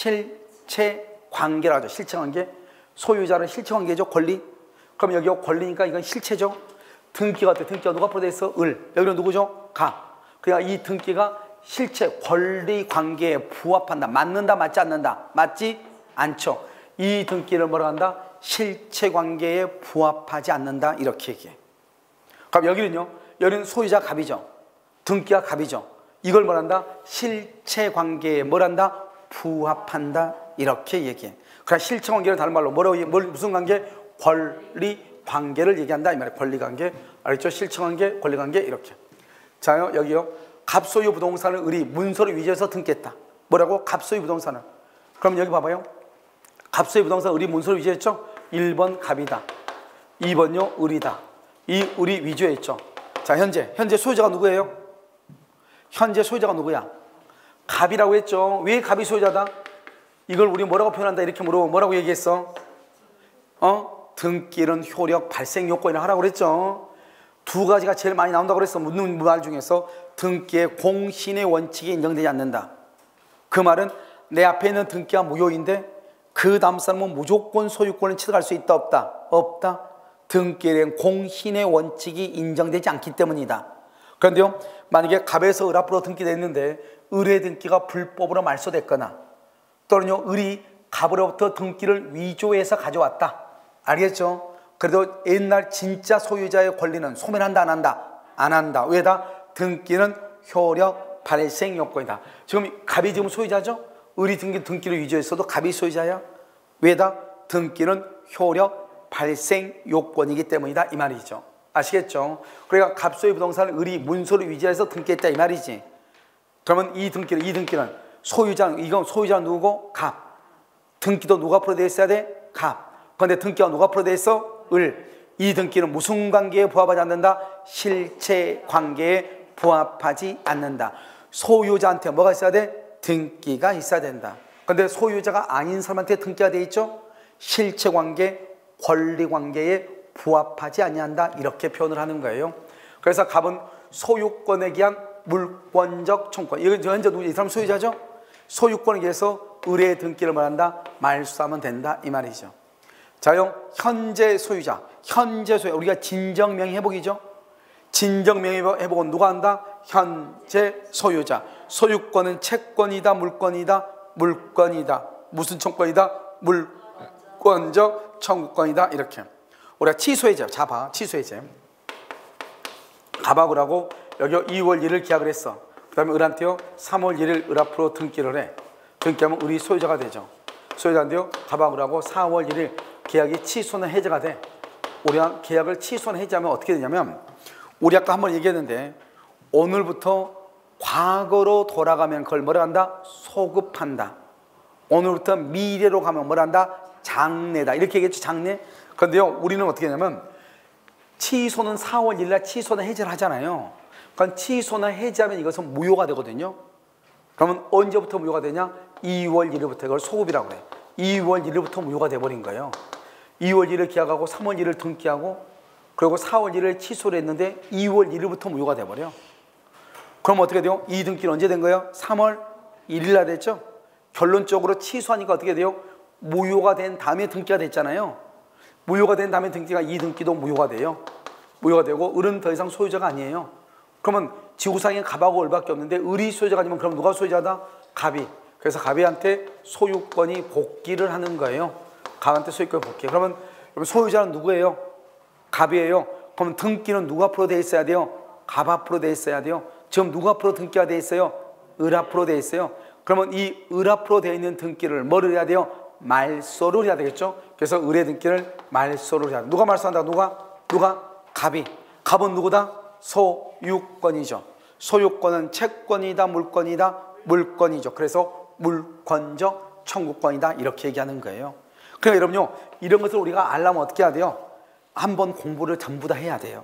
실체 관계라죠. 실체 관계. 소유자는 실체 관계죠. 권리. 그럼 여기 권리니까 이건 실체죠. 등기가 어때? 등기가 누가 앞으로 되어 있어? 을. 여기는 누구죠? 갑. 그러니까 이 등기가 실체 권리 관계에 부합한다. 맞는다, 맞지 않는다? 맞지 않죠. 이 등기를 뭐라고 한다? 실체 관계에 부합하지 않는다. 이렇게 얘기해. 그럼 여기는요. 여기는 소유자 갑이죠. 등기가 갑이죠. 이걸 뭐란다? 실체 관계에 뭐란다? 부합한다. 이렇게 얘기해. 그러니까 실체 관계를 다른 말로 뭐라고 얘기해? 무슨 관계? 권리 관계를 얘기한다. 이 말이에요. 권리 관계. 알겠죠? 실체 관계, 권리 관계 이렇게. 자요, 여기요. 갑소유 부동산을 을이 문서를 위조해서 등기했다. 뭐라고? 갑소유 부동산을. 그럼 여기 봐봐요. 갑소유 부동산 을이 문서를 위조했죠? 일 번 갑이다. 이 번요 을이다. 이 을이 위조했죠. 자, 현재 현재 소유자가 누구예요? 현재 소유자가 누구야? 갑이라고 했죠. 왜 갑이 소유자다? 이걸 우리 뭐라고 표현한다 이렇게 물어보면 뭐라고 얘기했어? 어? 등기는 효력 발생 요건이라 하라고 그랬죠. 두 가지가 제일 많이 나온다고 그랬어. 묻는 말 중에서 등기의 공신의 원칙이 인정되지 않는다. 그 말은 내 앞에 있는 등기가 무효인데 그 다음 사람은 무조건 소유권을 취득할 수 있다 없다? 없다. 등기에 대한 공신의 원칙이 인정되지 않기 때문이다. 그런데요, 만약에 갑에서 을 앞으로 등기됐는데 을의 등기가 불법으로 말소됐거나 또는요 을이 갑으로부터 등기를 위조해서 가져왔다. 알겠죠? 그래도 옛날 진짜 소유자의 권리는 소멸한다 안 한다? 안 한다. 왜다? 등기는 효력 발생 요건이다. 지금 갑이 지금 소유자죠? 을이 등기, 등기를 위조했어도 갑이 소유자야. 왜다? 등기는 효력 발생 요건이기 때문이다. 이 말이죠. 아시겠죠? 그러니까 갑소유 부동산을 을이 문서를 위조해서 등기했다. 이 말이지. 그러면 이 등기는, 이 등기는 소유자, 이건 소유자는 누구고? 갑. 등기도 누가 앞으로 되어 있어야 돼? 갑. 그런데 등기가 누가 앞으로 되어 있어? 을. 이 등기는 무슨 관계에 부합하지 않는다? 실체 관계에 부합하지 않는다. 소유자한테 뭐가 있어야 돼? 등기가 있어야 된다. 그런데 소유자가 아닌 사람한테 등기가 되어 있죠? 실체 관계, 권리 관계에 부합하지 아니한다. 이렇게 표현을 하는 거예요. 그래서 갑은 소유권에 기한 물권적 청구권. 이건 현재 누구? 이 사람 소유자죠? 소유권에 의해서 을의 등기를 말한다. 말소하면 된다. 이 말이죠. 자요, 현재 소유자. 현재 소유자. 우리가 진정명의 회복이죠. 진정명의 회복은 누가 한다? 현재 소유자. 소유권은 채권이다, 물권이다, 물권이다. 무슨 청권이다? 물권적 청구권이다. 이렇게. 우리가 취소해제. 자, 봐. 취소해제. 갑하고 하고 여기 이월 일일 계약을 했어. 그 다음에 을한테요 삼월 일일 을 앞으로 등기를 해. 등기하면 을이 소유자가 되죠. 소유자인데요 갑하고 하고 사월 일일 계약이 취소는 해제가 돼. 우리가 계약을 취소는 해제하면 어떻게 되냐면, 우리 아까 한번 얘기했는데 오늘부터 과거로 돌아가면 그걸 뭐라 한다? 소급한다. 오늘부터 미래로 가면 뭐라 한다? 장래다. 이렇게 얘기했죠. 장래. 그런데요 우리는 어떻게 하냐면 취소는 사월 일일 취소는 해제를 하잖아요. 그러니까 취소나 해제하면 이것은 무효가 되거든요. 그러면 언제부터 무효가 되냐? 이월 일일부터. 이걸 소급이라고 그래. 이월 일일부터 무효가 돼버린 거예요. 이월 일일 계약하고 삼월 일일 등기하고 그리고 사월 일일 취소를 했는데 이월 일일부터 무효가 돼버려. 그럼 어떻게 돼요? 이 등기는 언제 된 거예요? 삼월 일일 날 됐죠? 결론적으로 취소하니까 어떻게 돼요? 무효가 된 다음에 등기가 됐잖아요. 무효가 된 다음에 등기가 이 등기도 무효가 돼요. 무효가 되고 을은 더 이상 소유자가 아니에요. 그러면 지구상에 갑하고 을밖에 없는데 을이 소유자가 아니면 그럼 누가 소유자다? 갑이. 그래서 갑이한테 소유권이 복귀를 하는 거예요. 갑한테 소유권이 복귀. 그러면 소유자는 누구예요? 갑이에요. 그럼 등기는 누가 앞으로 돼 있어야 돼요? 갑 앞으로 돼 있어야 돼요. 지금 누가 앞으로 등기가 돼 있어요? 을 앞으로 돼 있어요. 그러면 이 을 앞으로 돼 있는 등기를 뭐를 해야 돼요? 말소를 해야 되겠죠. 그래서 을의 등기를 말소를 해야 돼. 누가 말소한다? 누가? 누가? 갑이. 갑은 누구다? 소유권이죠. 소유권은 채권이다, 물권이다, 물권이죠. 그래서 물권적 청구권이다. 이렇게 얘기하는 거예요. 그러니까 여러분요, 이런 것을 우리가 알려면 어떻게 해야 돼요? 한번 공부를 전부 다 해야 돼요.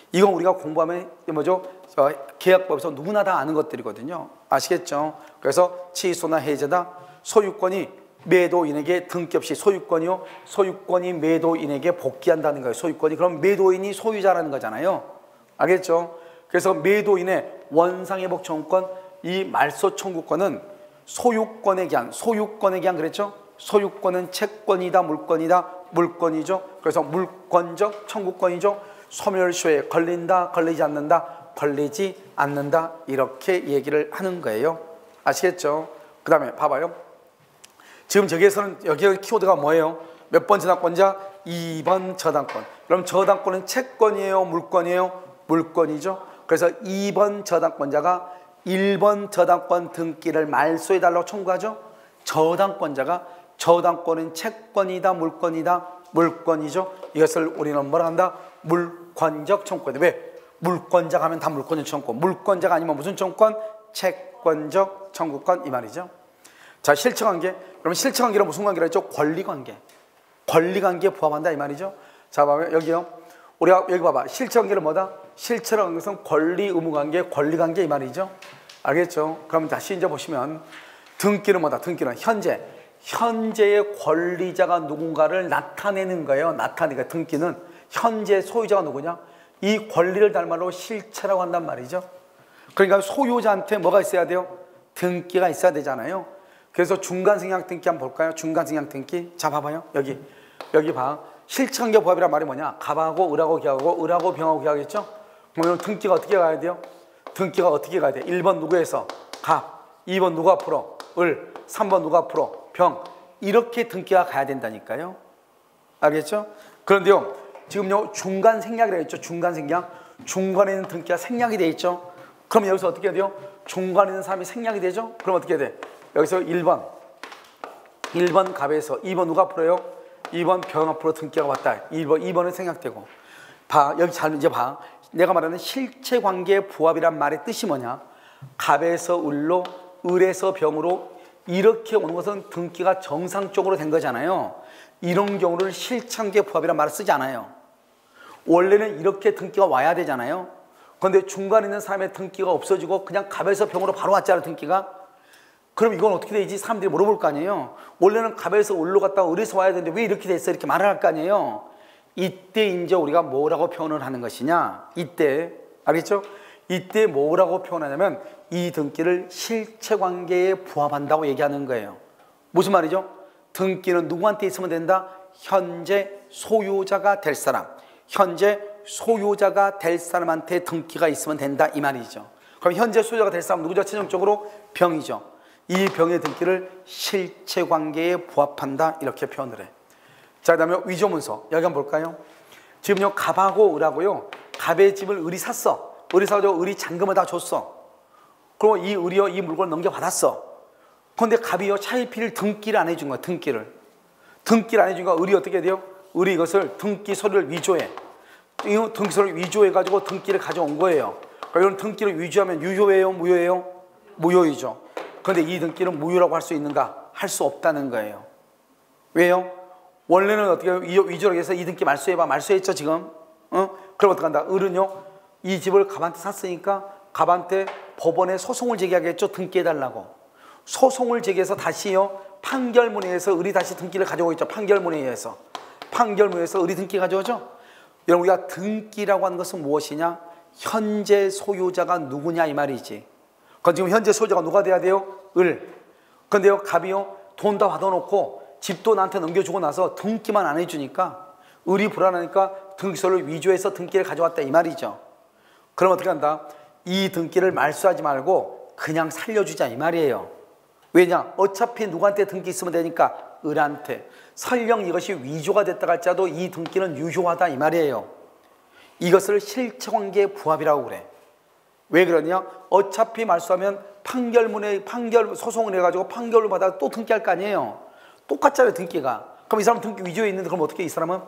이건 우리가 공부하면 뭐죠? 어, 계약법에서 누구나 다 아는 것들이거든요. 아시겠죠? 그래서 취소나 해제다. 소유권이 매도인에게 등기 없이 소유권이요. 소유권이 매도인에게 복귀한다는 거예요. 소유권이. 그럼 매도인이 소유자라는 거잖아요. 알겠죠? 그래서 매도인의 원상회복 청구권, 이 말소 청구권은 소유권에 기한, 소유권에 기한 그랬죠? 소유권은 채권이다, 물권이다, 물권이죠. 그래서 물권적 청구권이죠. 소멸시효에 걸린다, 걸리지 않는다, 걸리지 않는다, 이렇게 얘기를 하는 거예요. 아시겠죠? 그 다음에 봐봐요. 지금 저기에서는 여기 키워드가 뭐예요? 몇 번 저당권자? 이 번 저당권. 그럼 저당권은 채권이에요, 물권이에요? 물권이죠. 그래서 이 번 저당권자가 일 번 저당권 등기를 말소해달라고 청구하죠. 저당권자가 저당권은 채권이다, 물권이다, 물권이죠. 이것을 우리는 뭐라 한다? 물권적 청구권. 왜? 물권자가 하면 다 물권적 청구권. 물권자가 아니면 무슨 청구권? 채권적 청구권, 이 말이죠. 자, 실체관계. 그럼 실체관계는 무슨 관계라 했죠? 권리관계. 권리관계에 부합한다, 이 말이죠. 자, 봐봐요. 여기요. 우리가 여기 봐봐. 실체관계는 뭐다? 실체라는 것은 권리, 의무관계, 권리관계, 이 말이죠. 알겠죠? 그럼 다시 이제 보시면 등기는 뭐다? 등기는 현재. 현재의 권리자가 누군가를 나타내는 거예요. 나타내니까 등기는 현재 소유자가 누구냐? 이 권리를 닮아로 실체라고 한단 말이죠. 그러니까 소유자한테 뭐가 있어야 돼요? 등기가 있어야 되잖아요. 그래서 중간생략 등기 한번 볼까요? 중간생략 등기. 자, 봐봐요. 여기. 여기 봐. 실체관계 부합이란 말이 뭐냐? 갑하고 을하고 기하고 을하고 병하고 기하겠죠? 그러면 등기가 어떻게 가야 돼요? 등기가 어떻게 가야 돼? 일 번 누구에서? 갑. 이 번 누가 앞으로? 을. 삼 번 누가 앞으로? 병. 이렇게 등기가 가야 된다니까요. 알겠죠? 그런데요, 지금요, 중간 생략이라고 했죠. 중간 생략. 중간에 있는 등기가 생략이 돼 있죠. 그럼 여기서 어떻게 해야 돼요? 중간에 있는 사람이 생략이 되죠? 그럼 어떻게 해야 돼? 여기서 일 번. 일 번 갑에서 이 번 누가 앞으로요? 이 번 병 앞으로 등기가 왔다. 이 번, 이 번은 생략되고. 봐. 여기 잘 이제 봐. 내가 말하는 실체관계의 부합이란 말의 뜻이 뭐냐? 갑에서 을로, 을에서 병으로 이렇게 오는 것은 등기가 정상적으로 된 거잖아요. 이런 경우를 실체관계 부합이란 말을 쓰지 않아요. 원래는 이렇게 등기가 와야 되잖아요. 그런데 중간에 있는 사람의 등기가 없어지고 그냥 갑에서 병으로 바로 왔잖아요, 등기가. 그럼 이건 어떻게 되지? 사람들이 물어볼 거 아니에요. 원래는 갑에서 을로 갔다가 을에서 와야 되는데 왜 이렇게 됐어? 이렇게 말을 할 거 아니에요. 이때 이제 우리가 뭐라고 표현을 하는 것이냐? 이때, 알겠죠? 이때 뭐라고 표현하냐면 이 등기를 실체관계에 부합한다고 얘기하는 거예요. 무슨 말이죠? 등기는 누구한테 있으면 된다? 현재 소유자가 될 사람. 현재 소유자가 될 사람한테 등기가 있으면 된다, 이 말이죠. 그럼 현재 소유자가 될 사람은 누구죠? 최종적으로 병이죠. 이 병의 등기를 실체관계에 부합한다, 이렇게 표현을 해. 자, 그 다음에 위조문서. 여기 한번 볼까요? 지금요, 갑하고 을하고요, 갑의 집을 을이 샀어. 을이 사가지고 을이 잔금을 다 줬어. 그리고 이 을이요, 이 물건을 넘겨받았어. 그런데 갑이요, 차일피일 등기를 안 해준 거야, 등기를. 등기를 안 해준 거야. 을이 어떻게 돼요? 을이 이것을 등기 서류를 위조해. 이 등기 서류를 위조해가지고 등기를 가져온 거예요. 그러니까 이런 등기를 위조하면 유효예요, 무효예요? 무효이죠. 그런데 이 등기는 무효라고 할 수 있는가? 할 수 없다는 거예요. 왜요? 원래는 어떻게 위조를 해서 이 등기 말소해봐. 말소했죠, 지금? 어? 그럼 어떡한다? 을은요, 이 집을 갑한테 샀으니까 갑한테 법원에 소송을 제기하겠죠, 등기해달라고. 소송을 제기해서 다시요, 판결문에서 을이 다시 등기를 가져오고 있죠. 판결문에 의해서. 판결문에서 을이 등기 가져오죠. 여러분, 우리가 등기라고 하는 것은 무엇이냐? 현재 소유자가 누구냐, 이 말이지. 그럼 지금 현재 소유자가 누가 돼야 돼요? 을. 그런데요, 갑이요, 돈 다 받아놓고 집도 나한테 넘겨주고 나서 등기만 안 해주니까 을이 불안하니까 등기서를 위조해서 등기를 가져왔다, 이 말이죠. 그럼 어떻게 한다? 이 등기를 말소하지 말고 그냥 살려주자, 이 말이에요. 왜냐? 어차피 누구한테 등기 있으면 되니까 을한테. 설령 이것이 위조가 됐다 할지라도 이 등기는 유효하다, 이 말이에요. 이것을 실체관계의 부합이라고 그래. 왜 그러냐? 어차피 말소하면 판결문에 판결 소송을 해가지고 판결을 받아 또 등기할 거 아니에요. 똑같잖아요, 등기가. 그럼 이 사람 등기 위조에 있는데 그럼 어떻게 이 사람은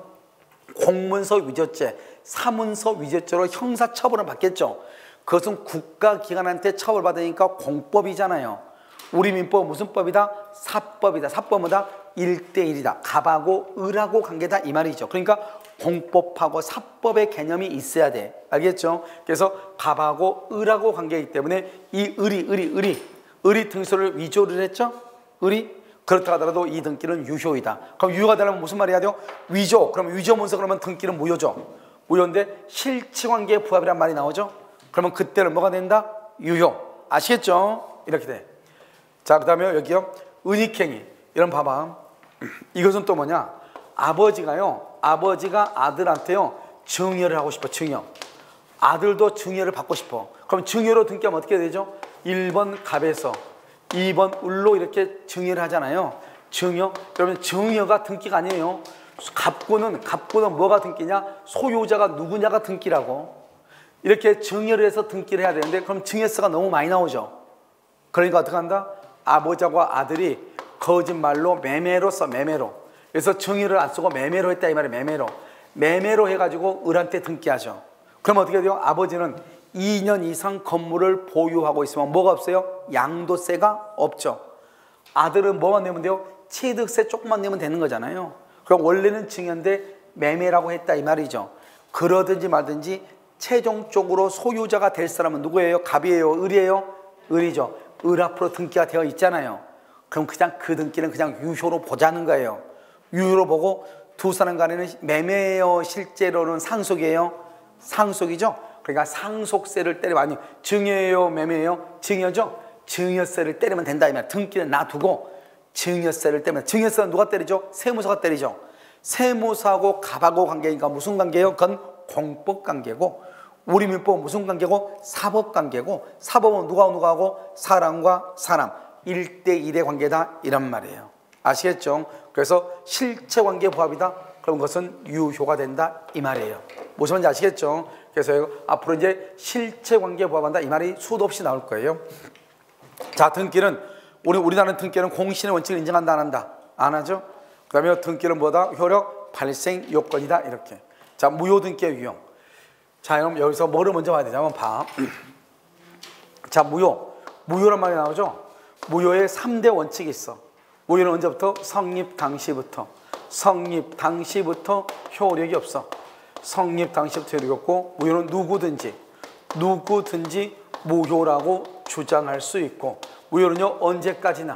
공문서 위조죄, 사문서 위조죄로 형사처벌을 받겠죠. 그것은 국가기관한테 처벌받으니까 공법이잖아요. 우리 민법 무슨 법이다? 사법이다. 사법은 다 일 대 일이다. 갑하고 을하고 관계다, 이 말이죠. 그러니까 공법하고 사법의 개념이 있어야 돼. 알겠죠? 그래서 갑하고 을하고 관계이기 때문에 이 을이 을이 을이 을이 등수를 위조를 했죠? 을이 그렇다 하더라도 이 등기는 유효이다. 그럼 유효가 되려면 무슨 말이 해야 돼요? 위조. 그럼 위조 문서 그러면 등기는 무효죠. 무효인데 실치관계 부합이란 말이 나오죠. 그러면 그때는 뭐가 된다? 유효. 아시겠죠? 이렇게 돼. 자, 그 다음에 여기요. 은익행위. 이런 봐봐. 이것은 또 뭐냐? 아버지가요. 아버지가 아들한테요. 증여를 하고 싶어. 증여. 아들도 증여를 받고 싶어. 그럼 증여로 등기하면 어떻게 되죠? 일 번 갑에서 이 번 을로 이렇게 증여를 하잖아요. 증여. 그러면 증여가 등기가 아니에요. 갑구는 갑구는 뭐가 등기냐? 소유자가 누구냐가 등기라고. 이렇게 증여를 해서 등기를 해야 되는데 그럼 증여세가 너무 많이 나오죠. 그러니까 어떻게 한다? 아버지하고 아들이 거짓말로 매매로 써. 매매로. 그래서 증여를 안 쓰고 매매로 했다 이 말이에요. 매매로. 매매로 해가지고 을한테 등기하죠. 그럼 어떻게 돼요? 아버지는 이 년 이상 건물을 보유하고 있으면 뭐가 없어요? 양도세가 없죠. 아들은 뭐만 내면 돼요? 취득세 조금만 내면 되는 거잖아요. 그럼 원래는 증여인데 매매라고 했다 이 말이죠. 그러든지 말든지 최종적으로 소유자가 될 사람은 누구예요? 갑이에요? 을이에요? 을이죠. 을 앞으로 등기가 되어 있잖아요. 그럼 그냥 그 등기는 그냥 유효로 보자는 거예요. 유효로 보고 두 사람 간에는 매매예요? 실제로는 상속이에요? 상속이죠. 그러니까 상속세를 때리면, 아니 증여예요? 매매예요? 증여죠. 증여세를 때리면 된다 이 말이에요. 등기는 놔두고 증여세를 때리면, 증여세는 누가 때리죠? 세무서가 때리죠. 세무서하고 갑하고 관계니까 무슨 관계예요? 그건 공법관계고, 우리 민법은 무슨 관계고? 사법관계고, 사법은 누가 누가하고? 사람과 사람 일 대 일의 관계다 이란 말이에요. 아시겠죠? 그래서 실체관계 부합이다. 그럼 그것은 유효가 된다 이 말이에요. 무슨 말인지 아시겠죠? 그래서 앞으로 이제 실체관계 부합한다 이 말이 수도 없이 나올 거예요. 자, 등기는 우리 우리나라는 등기는 공신의 원칙을 인정한다 안 한다? 안 하죠? 그 다음에 등기는 뭐다? 효력 발생 요건이다 이렇게. 자, 무효 등기의 유형. 자, 그럼 여기서 뭐를 먼저 봐야 되냐면 봐. 자, 무효. 무효란 말이 나오죠? 무효에 삼 대 원칙이 있어. 무효는 언제부터? 성립 당시부터. 성립 당시부터 효력이 없어. 성립 당시부터 효력이 없고, 무효는 누구든지 누구든지 무효라고 주장할 수 있고, 무효는요 언제까지나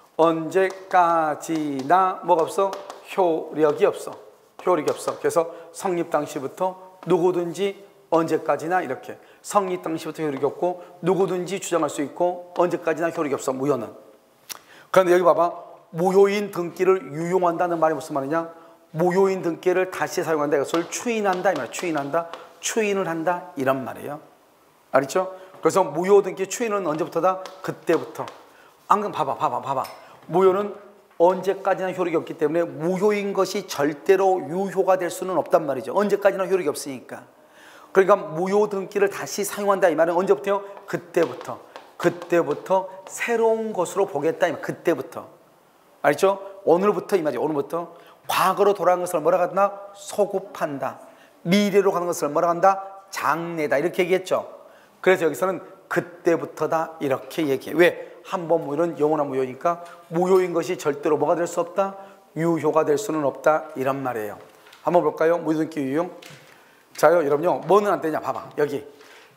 언제까지나 뭐가 없어? 효력이 없어. 효력이 없어. 그래서 성립 당시부터 누구든지 언제까지나 이렇게. 성립 당시부터 효력이 없고 누구든지 주장할 수 있고 언제까지나 효력이 없어. 무효는. 그런데 여기 봐봐. 무효인 등기를 유용한다는 말이 무슨 말이냐? 무효인 등기를 다시 사용한다. 이것을 추인한다 이 말이야. 추인한다. 추인을 한다 이란 말이에요. 알겠죠? 그래서 무효 등기 추인은 언제부터다? 그때부터. 안금 봐봐 봐봐 봐봐. 무효는 언제까지나 효력이 없기 때문에 무효인 것이 절대로 유효가 될 수는 없단 말이죠. 언제까지나 효력이 없으니까. 그러니까 무효 등기를 다시 사용한다 이 말은 언제부터요? 그때부터. 그때부터 새로운 것으로 보겠다 이 말. 그때부터. 알죠? 오늘부터 이 말이죠. 오늘부터. 과거로 돌아간 것을 뭐라고 한다? 소급한다. 미래로 가는 것을 뭐라고 한다? 장래다. 이렇게 얘기했죠. 그래서 여기서는 그때부터다 이렇게 얘기해. 왜? 한 번 무효는 영원한 무효니까 무효인 것이 절대로 뭐가 될 수 없다? 유효가 될 수는 없다 이란 말이에요. 한번 볼까요? 무효 등기 유효. 자요, 여러분요. 뭐는 안 되냐? 봐봐. 여기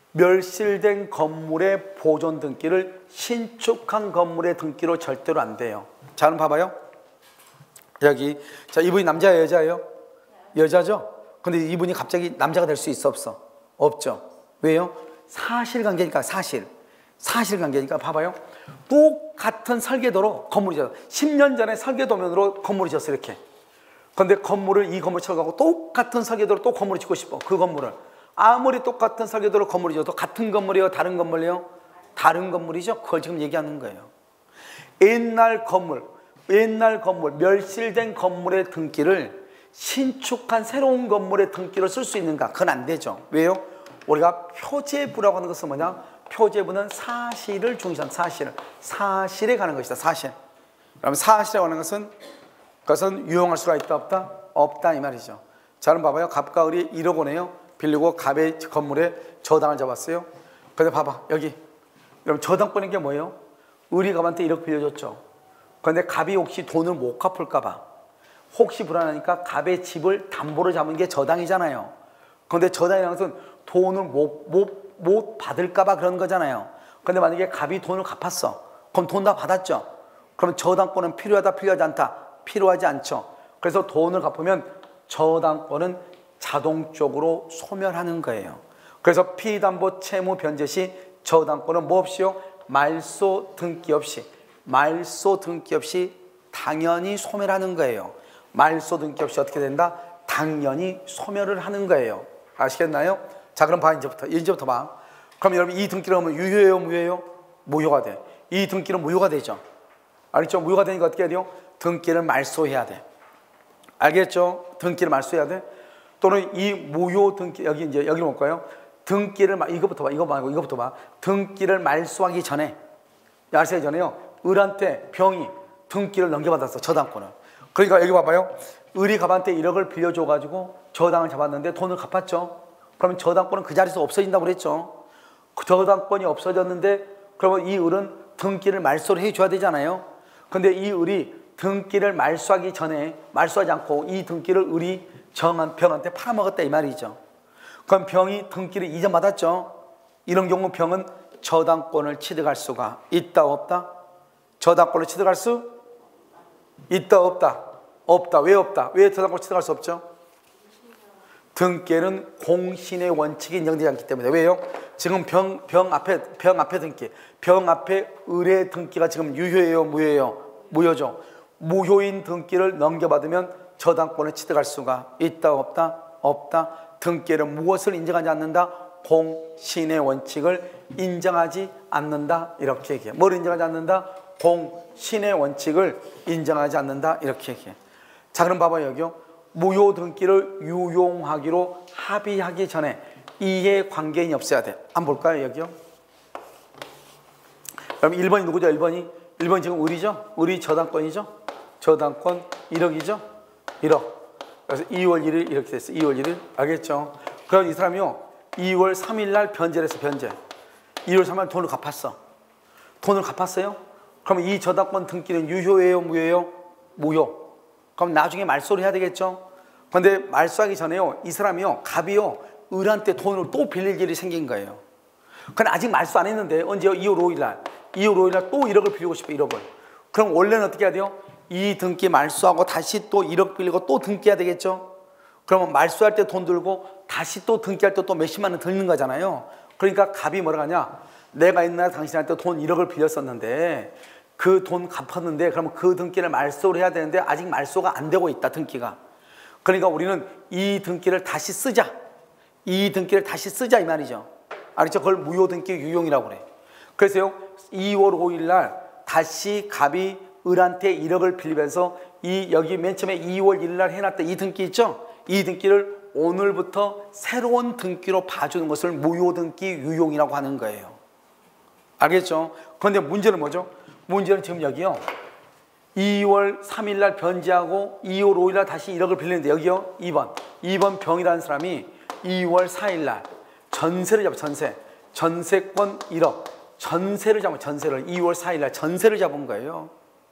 멸실된 건물의 보존 등기를 신축한 건물의 등기로 절대로 안 돼요. 자, 그럼 봐봐요. 여기 자, 이분이 남자예요, 여자예요? 여자죠? 근데 이분이 갑자기 남자가 될 수 있어, 없어? 없죠. 왜요? 사실관계니까. 사실 사실관계니까. 봐봐요. 똑같은 설계도로 건물이 지었어. 십 년 전에 설계도면으로 건물이 지었어 이렇게. 근데 건물을 이 건물 철거하고 똑같은 설계도로 또 건물을 짓고 싶어. 그 건물을 아무리 똑같은 설계도로 건물이 지어도 같은 건물이에요? 다른 건물이에요? 다른 건물이죠. 그걸 지금 얘기하는 거예요. 옛날 건물 옛날 건물, 멸실된 건물의 등기를 신축한 새로운 건물의 등기로 쓸 수 있는가? 그건 안 되죠. 왜요? 우리가 표제부라고 하는 것은 뭐냐? 표제부는 사실을 중시한 사실을. 사실에 가는 것이다. 사실. 그럼 사실에 가는 것은 그것은 유용할 수가 있다 없다? 없다 이 말이죠. 자, 그럼 봐봐요. 갑과 을이 일억 원이에요. 빌리고 갑의 건물에 저당을 잡았어요. 근데 봐봐. 여기. 여러분 저당권인 게 뭐예요? 을이 갑한테 일억 빌려줬죠. 그런데 갑이 혹시 돈을 못 갚을까 봐 혹시 불안하니까 갑의 집을 담보로 잡은 게 저당이잖아요. 그런데 저당이라는 것은 돈을 못, 못, 못 받을까 봐 그런 거잖아요. 그런데 만약에 갑이 돈을 갚았어. 그럼 돈 다 받았죠. 그럼 저당권은 필요하다 필요하지 않다? 필요하지 않죠. 그래서 돈을 갚으면 저당권은 자동적으로 소멸하는 거예요. 그래서 피담보 채무 변제 시 저당권은 뭐 없이요? 말소 등기 없이 말소 등기 없이 당연히 소멸하는 거예요. 말소 등기 없이 어떻게 된다? 당연히 소멸을 하는 거예요. 아시겠나요? 자, 그럼 봐. 이제부터 이제부터 봐. 그럼 여러분 이 등기를 하면 유효예요, 무효예요? 무효가 돼. 이 등기는 무효가 되죠. 알겠죠? 무효가 되니까 어떻게 해야 돼요? 등기를 말소해야 돼. 알겠죠? 등기를 말소해야 돼. 또는 이 무효 등기, 여기 이제 여기로 볼까요? 등기를, 이거부터 봐, 이거 말고 이거부터 봐. 등기를 말소하기 전에, 말소하기 전에요, 을한테 병이 등기를 넘겨받았어, 저당권을. 그러니까 여기 봐봐요. 을이 갑한테 일억을 빌려줘가지고 저당을 잡았는데 돈을 갚았죠. 그러면 저당권은 그 자리에서 없어진다고 그랬죠. 그 저당권이 없어졌는데, 그러면 이 을은 등기를 말소를 해줘야 되잖아요. 근데 이 을이 등기를 말소하기 전에, 말소하지 않고 이 등기를 을이 정한 병한테 팔아먹었다 이 말이죠. 그럼 병이 등기를 이전 받았죠. 이런 경우 병은 저당권을 취득할 수가 있다 없다? 저당권을 취득할 수 있다 없다? 없다. 왜 없다? 왜 저당권을 취득할 수 없죠? 등기는 공신의 원칙이 인정되지 않기 때문에. 왜요? 지금 병, 병 앞에 병 앞에 등기, 병 앞에 을의 등기가 지금 유효예요, 무효예요? 무효죠. 무효인 등기를 넘겨받으면 저당권을 취득할 수가 있다 없다? 없다. 등기는 무엇을 인정하지 않는다? 공신의 원칙을 인정하지 않는다. 이렇게 얘기해. 뭘 인정하지 않는다? 공신의 원칙을 인정하지 않는다. 이렇게 얘기해. 자, 그럼 봐봐요. 여기요. 무효 등기를 유용하기로 합의하기 전에 이해관계인이 없어야 돼. 한번 볼까요? 여기요. 그럼 일 번이 누구죠? 일 번이? 일 번이 지금 을이죠? 을이 저당권이죠? 저당권 일억이죠? 일억. 그래서 이월 일일 이렇게 됐어요. 이월 일일. 알겠죠? 그럼 이 사람이요, 이월 삼일 날 변제를 했어. 변제. 이월 삼일 날 돈을 갚았어. 돈을 갚았어요? 그럼 이 저당권 등기는 유효예요, 무효예요? 무효. 그럼 나중에 말소를 해야 되겠죠? 그런데 말소하기 전에요, 이 사람이요, 갑이요, 을한테 돈을 또 빌릴 일이 생긴 거예요. 근데 아직 말소 안 했는데, 언제요? 이월 오일 날. 이월 오일 날 또 일억을 빌리고 싶어, 일억을. 그럼 원래는 어떻게 해야 돼요? 이 등기 말소하고 다시 또 일억 빌리고 또 등기해야 되겠죠? 그러면 말소할 때 돈 들고 다시 또 등기할 때 또 몇십만 원 드는 거잖아요. 그러니까 갑이 뭐라 하냐? 내가 옛날에 당신한테 돈 일억을 빌렸었는데 그 돈 갚았는데, 그러면 그 등기를 말소를 해야 되는데 아직 말소가 안 되고 있다, 등기가. 그러니까 우리는 이 등기를 다시 쓰자. 이 등기를 다시 쓰자 이 말이죠. 알겠죠? 그걸 무효 등기 유용이라고 그래. 그래서요, 이월 오일 날 다시 갑이 을한테 일억을 빌리면서 이 여기 맨 처음에 이월 일일 날 해놨던 이 등기 있죠? 이 등기를 오늘부터 새로운 등기로 봐주는 것을 무효 등기 유용이라고 하는 거예요. 알겠죠? 그런데 문제는 뭐죠? 문제는 지금 여기요, 이월 삼일 날 변제하고 이월 오일 날 다시 일억을 빌리는데, 여기요, 이 번 이 번 병이라는 사람이 이월 사일 날 전세를 잡아. 전세. 전세권 일억. 전세를 잡아. 전세를 이월 사일 날 전세를 잡은 거예요.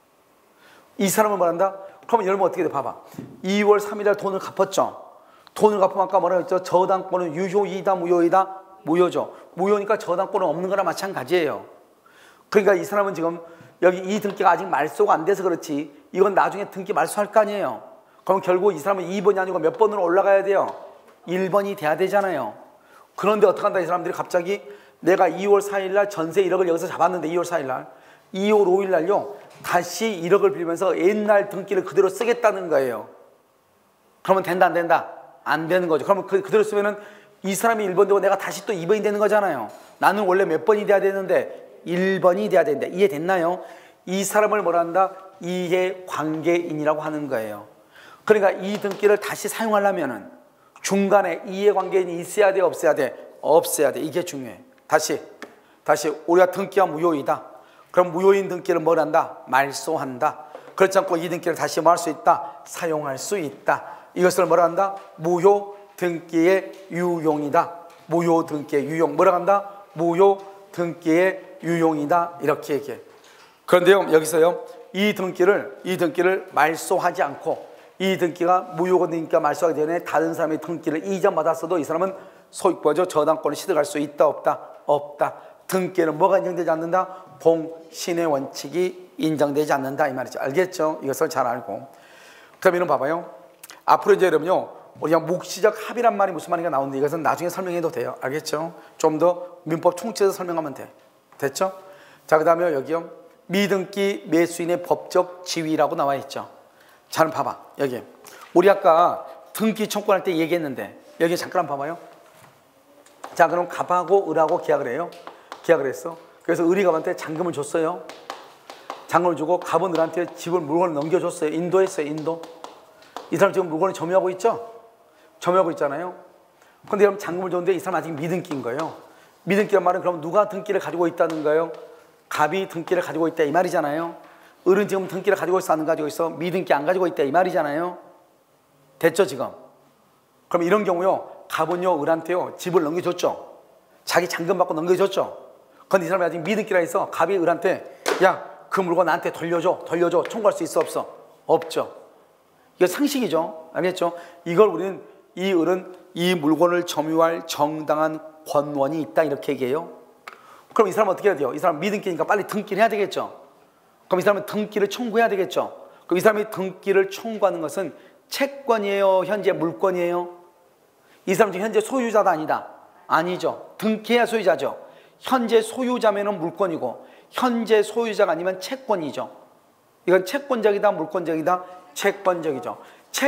이 사람은 뭐란다? 그러면 여러분 어떻게 돼? 봐봐. 이월 삼일 날 돈을 갚았죠. 돈을 갚으면 아까 뭐라고 했죠? 저당권은 유효이다, 무효이다? 무효죠. 무효니까 저당권은 없는 거나 마찬가지예요. 그러니까 이 사람은 지금 여기 이 등기가 아직 말소가 안 돼서 그렇지, 이건 나중에 등기 말소할 거 아니에요. 그럼 결국 이 사람은 이 번이 아니고 몇 번으로 올라가야 돼요? 일 번이 돼야 되잖아요. 그런데 어떡한다, 이 사람들이 갑자기 내가 이월 사일 날 전세 일억을 여기서 잡았는데, 이월 사일 날, 이월 오일 날요 다시 일억을 빌면서 옛날 등기를 그대로 쓰겠다는 거예요. 그러면 된다, 안 된다? 안 되는 거죠. 그러면 그, 그대로 쓰면은 이 사람이 일 번 되고 내가 다시 또 이 번이 되는 거잖아요. 나는 원래 몇 번이 돼야 되는데 일 번이 돼야 되는데. 이해됐나요? 이 사람을 뭐라 한다? 이해관계인이라고 하는 거예요. 그러니까 이 등기를 다시 사용하려면은 중간에 이해관계인이 있어야 돼, 없어야 돼? 없어야 돼. 이게 중요해. 다시 다시 우리가 등기가 무효이다. 그럼 무효인 등기를 뭘 한다? 말소한다. 그렇지 않고 이 등기를 다시 뭐 할 수 있다? 사용할 수 있다. 이것을 뭐라 한다? 무효 등기의 유용이다. 무효 등기의 유용. 뭐라 한다? 무효 등기의 유용이다. 이렇게 얘기해. 그런데요, 여기서요, 이 등기를 이 등기를 말소하지 않고 이 등기가 무효가 되니까 말소하기 전에 다른 사람의 등기를 이전받았어도 이 사람은 소유권자 저당권을 취득할 수 있다 없다? 없다. 등기에는 뭐가 인정되지 않는다? 공신의 원칙이 인정되지 않는다 이 말이죠. 알겠죠? 이것을 잘 알고. 그럼 이런 봐봐요. 앞으로 이제 여러분요, 우리가 묵시적 합의란 말이 무슨 말인가 나오는데 이것은 나중에 설명해도 돼요. 알겠죠? 좀 더 민법 총칙에서 설명하면 돼. 됐죠? 자, 그 다음에 여기요, 미등기 매수인의 법적 지위라고 나와 있죠. 잘 봐봐. 여기 우리 아까 등기 청구할 때 얘기했는데 여기 잠깐 한번 봐봐요. 자, 그럼 갑하고 을하고 계약을 해요. 계약을 했어. 그래서 을이 갑한테 잔금을 줬어요. 잔금을 주고 갑은 을한테 집을 물건을 넘겨줬어요. 인도했어요. 인도. 이 사람 지금 물건을 점유하고 있죠? 점유하고 있잖아요. 근데 그럼 잔금을 줬는데 이 사람 아직 미등기인 거예요. 미등기란 말은 그럼 누가 등기를 가지고 있다는 거예요? 갑이 등기를 가지고 있다 이 말이잖아요. 을은 지금 등기를 가지고 있어 안 가지고 있어? 미등기 안 가지고 있다 이 말이잖아요. 됐죠 지금? 그럼 이런 경우요, 갑은요 을한테요 집을 넘겨줬죠. 자기 잔금 받고 넘겨줬죠. 근데 이 사람이 아직 미등기라 해서 갑이 을한테 야, 그 물건 나한테 돌려줘 돌려줘 청구할 수 있어 없어? 없죠. 이거 상식이죠. 알겠죠? 이걸 우리는 이 을은 이 물건을 점유할 정당한 권원이 있다 이렇게 얘기해요. 그럼 이 사람은 어떻게 해야 돼요? 이 사람 미등기니까 빨리 등기를 해야 되겠죠. 그럼 이 사람은 등기를 청구해야 되겠죠. 그럼 이 사람이 등기를 청구하는 것은 채권이에요? 현재 물권이에요? 이 사람 지금 현재 소유자다 아니다? 아니죠. 등기해야 소유자죠. 현재 소유자면은 물권이고 현재 소유자가 아니면 채권이죠. 이건 채권적이다 물권적이다? 채권적이죠.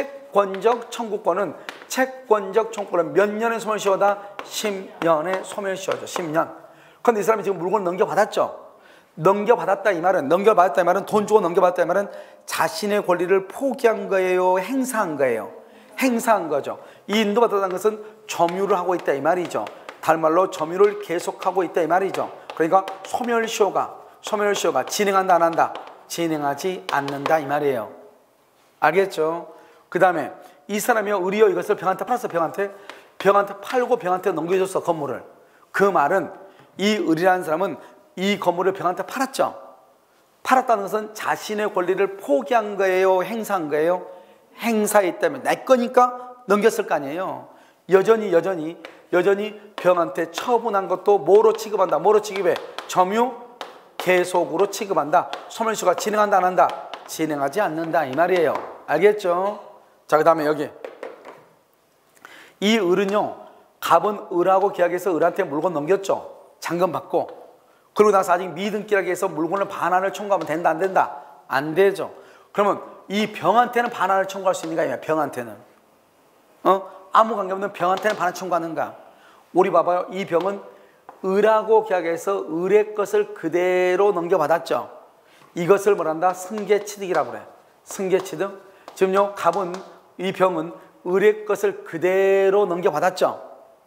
채권적 청구권은 채권적 청구권은 몇 년의 소멸시효다? 십 년의 소멸시효죠. 십 년. 그런데 이 사람이 지금 물건을 넘겨받았죠. 넘겨받았다 이 말은, 넘겨받았다 이 말은 돈 주고 넘겨받았다 이 말은 자신의 권리를 포기한 거예요? 행사한 거예요? 행사한 거죠. 이 인도받았다는 것은 점유를 하고 있다 이 말이죠. 다른 말로 점유를 계속하고 있다 이 말이죠. 그러니까 소멸시효가 소멸시효가 진행한다 안 한다? 진행하지 않는다 이 말이에요. 알겠죠? 그 다음에 이 사람이요 을이요 이것을 병한테 팔았어. 병한테 병한테 팔고 병한테 넘겨줬어 건물을. 그 말은 이 을이라는 사람은 이 건물을 병한테 팔았죠. 팔았다는 것은 자신의 권리를 포기한 거예요? 행사한 거예요? 행사했다면 내 거니까 넘겼을 거 아니에요. 여전히 여전히 여전히 병한테 처분한 것도 뭐로 취급한다? 뭐로 취급해? 점유 계속으로 취급한다. 소멸시효가 진행한다 안 한다? 진행하지 않는다 이 말이에요. 알겠죠? 자, 그 다음에 여기 이 을은요 갑은 을하고 계약해서 을한테 물건 넘겼죠. 잔금 받고. 그러고 나서 아직 미등기라고 해서 물건을 반환을 청구하면 된다 안 된다? 안 되죠. 그러면 이 병한테는 반환을 청구할 수 있는가? 아니면 병한테는 어? 아무 관계없는 병한테는 반환 청구하는가? 우리 봐봐요. 이 병은 을하고 계약해서 을의 것을 그대로 넘겨받았죠. 이것을 뭐란다? 승계취득이라고 그래. 승계취득. 지금요 갑은 이 병은 을의 것을 그대로 넘겨받았죠.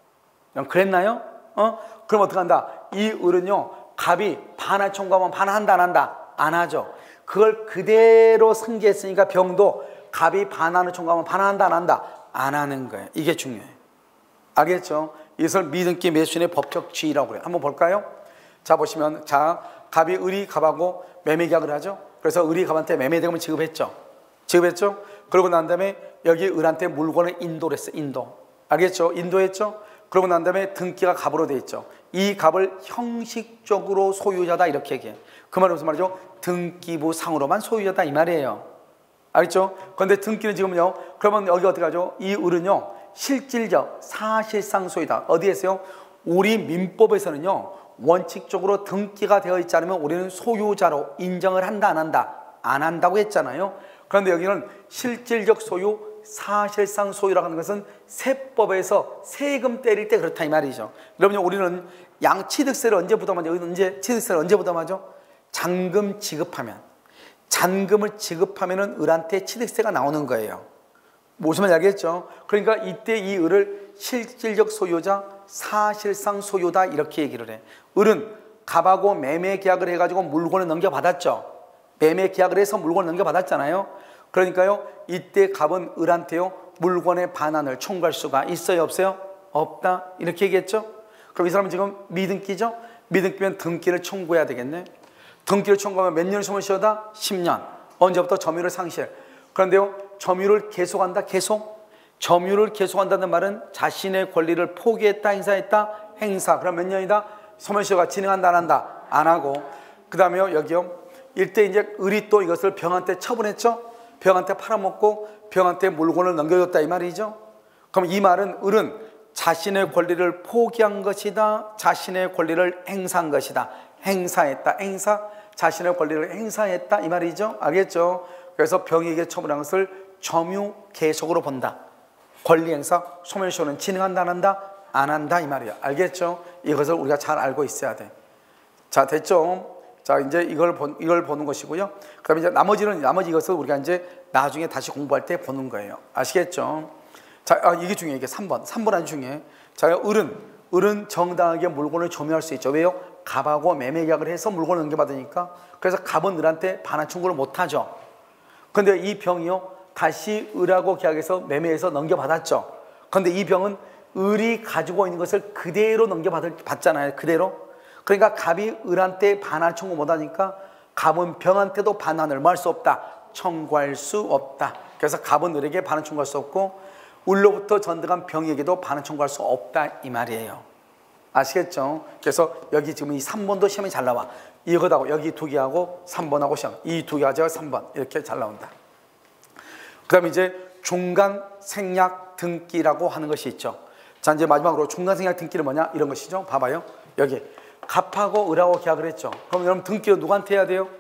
그랬나요? 어? 그럼 어떻게 한다? 이 을은요 갑이 반환 청구하면 반환한다 안 한다? 안 하죠. 그걸 그대로 승계했으니까 병도 갑이 반환을 청구하면 반환한다 안 한다? 안 하는 거예요. 이게 중요해요. 알겠죠? 이것을 미등기 매수인의 법적 지위라고 그래요. 한번 볼까요? 자 보시면 자 갑이 을이 갑하고 매매 계약을 하죠. 그래서 을이 갑한테 매매 대금을 지급했죠. 지급했죠. 그러고 난 다음에 여기 을한테 물건을 인도를 했어요. 인도. 알겠죠? 인도했죠. 그러고 난 다음에 등기가 갑으로 돼 있죠. 이 갑을 형식적으로 소유자다 이렇게 얘기해요. 그 말은 무슨 말이죠? 등기부 상으로만 소유자다 이 말이에요. 알겠죠? 그런데 등기는 지금요. 그러면 여기 어떻게 하죠? 이 을은요 실질적 사실상 소유다. 어디에서요? 우리 민법에서는요 원칙적으로 등기가 되어 있지 않으면 우리는 소유자로 인정을 한다 안 한다? 안 한다고 했잖아요. 그런데 여기는 실질적 소유, 사실상 소유라고 하는 것은 세법에서 세금 때릴 때 그렇다 이 말이죠. 여러분 우리는 양취득세를 언제 부담하죠? 언제 취득세를 언제 부담하죠? 잔금 지급하면. 잔금을 지급하면은 을한테 취득세가 나오는 거예요. 무슨 말인지 알겠죠? 그러니까 이때 이 을을 실질적 소유자, 사실상 소유다 이렇게 얘기를 해. 을은 갑하고 매매 계약을 해가지고 물건을 넘겨받았죠. 매매 계약을 해서 물건을 넘겨받았잖아요. 그러니까요 이때 갑은 을한테요 물건의 반환을 청구할 수가 있어요 없어요? 없다 이렇게 얘기했죠. 그럼 이 사람은 지금 미등기죠. 미등기면 등기를 청구해야 되겠네. 등기를 청구하면 몇 년을 소멸시효다? 십 년. 언제부터 점유를 상실. 그런데요 점유를 계속한다. 계속. 점유를 계속한다는 말은 자신의 권리를 포기했다, 행사했다, 행사. 그럼 몇 년이다? 소멸시효가 진행한다, 안 한다? 안 하고. 그 다음에 여기요. 일대 이제 을이 또 이것을 병한테 처분했죠. 병한테 팔아먹고 병한테 물건을 넘겨줬다 이 말이죠. 그럼 이 말은 을은 자신의 권리를 포기한 것이다, 자신의 권리를 행사한 것이다. 행사했다, 행사. 자신의 권리를 행사했다 이 말이죠. 알겠죠? 그래서 병에게 처분한 것을 점유 계속으로 본다. 권리 행사, 소멸시효는 진행한다, 안 한다? 안 한다 이 말이야. 알겠죠? 이것을 우리가 잘 알고 있어야 돼. 자, 됐죠? 자, 이제 이걸 본, 이걸 보는 것이고요. 그 다음에 이제 나머지는, 나머지 이것을 우리가 이제 나중에 다시 공부할 때 보는 거예요. 아시겠죠? 자, 아, 이게 중요해. 이게 삼 번. 삼 번 아주 중요해. 자, 을은, 을은 정당하게 물건을 점유할 수 있죠. 왜요? 갑하고 매매 계약을 해서 물건을 넘겨받으니까. 그래서 갑은 을한테 반환 청구를 못 하죠. 근데 이 병이요, 다시 을하고 계약해서 매매해서 넘겨받았죠. 그런데 이 병은 을이 가지고 있는 것을 그대로 넘겨받잖아요. 그대로. 그러니까 갑이 을한테 반환 청구 못하니까 갑은 병한테도 반환을 뭐 할 수 없다? 청구할 수 없다. 그래서 갑은 을에게 반환 청구할 수 없고 을로부터 전등한 병에게도 반환 청구할 수 없다 이 말이에요. 아시겠죠? 그래서 여기 지금 이 삼 번도 시험이 잘 나와. 이거하고 여기 두 개하고 삼 번하고 시험. 이 두 개 가지고 삼 번 이렇게 잘 나온다. 그 다음에 이제 중간 생략 등기라고 하는 것이 있죠. 자, 이제 마지막으로 중간 생략 등기는 뭐냐? 이런 것이죠. 봐봐요. 여기 갑하고 을하고 계약을 했죠. 그럼 여러분 등기를 누구한테 해야 돼요?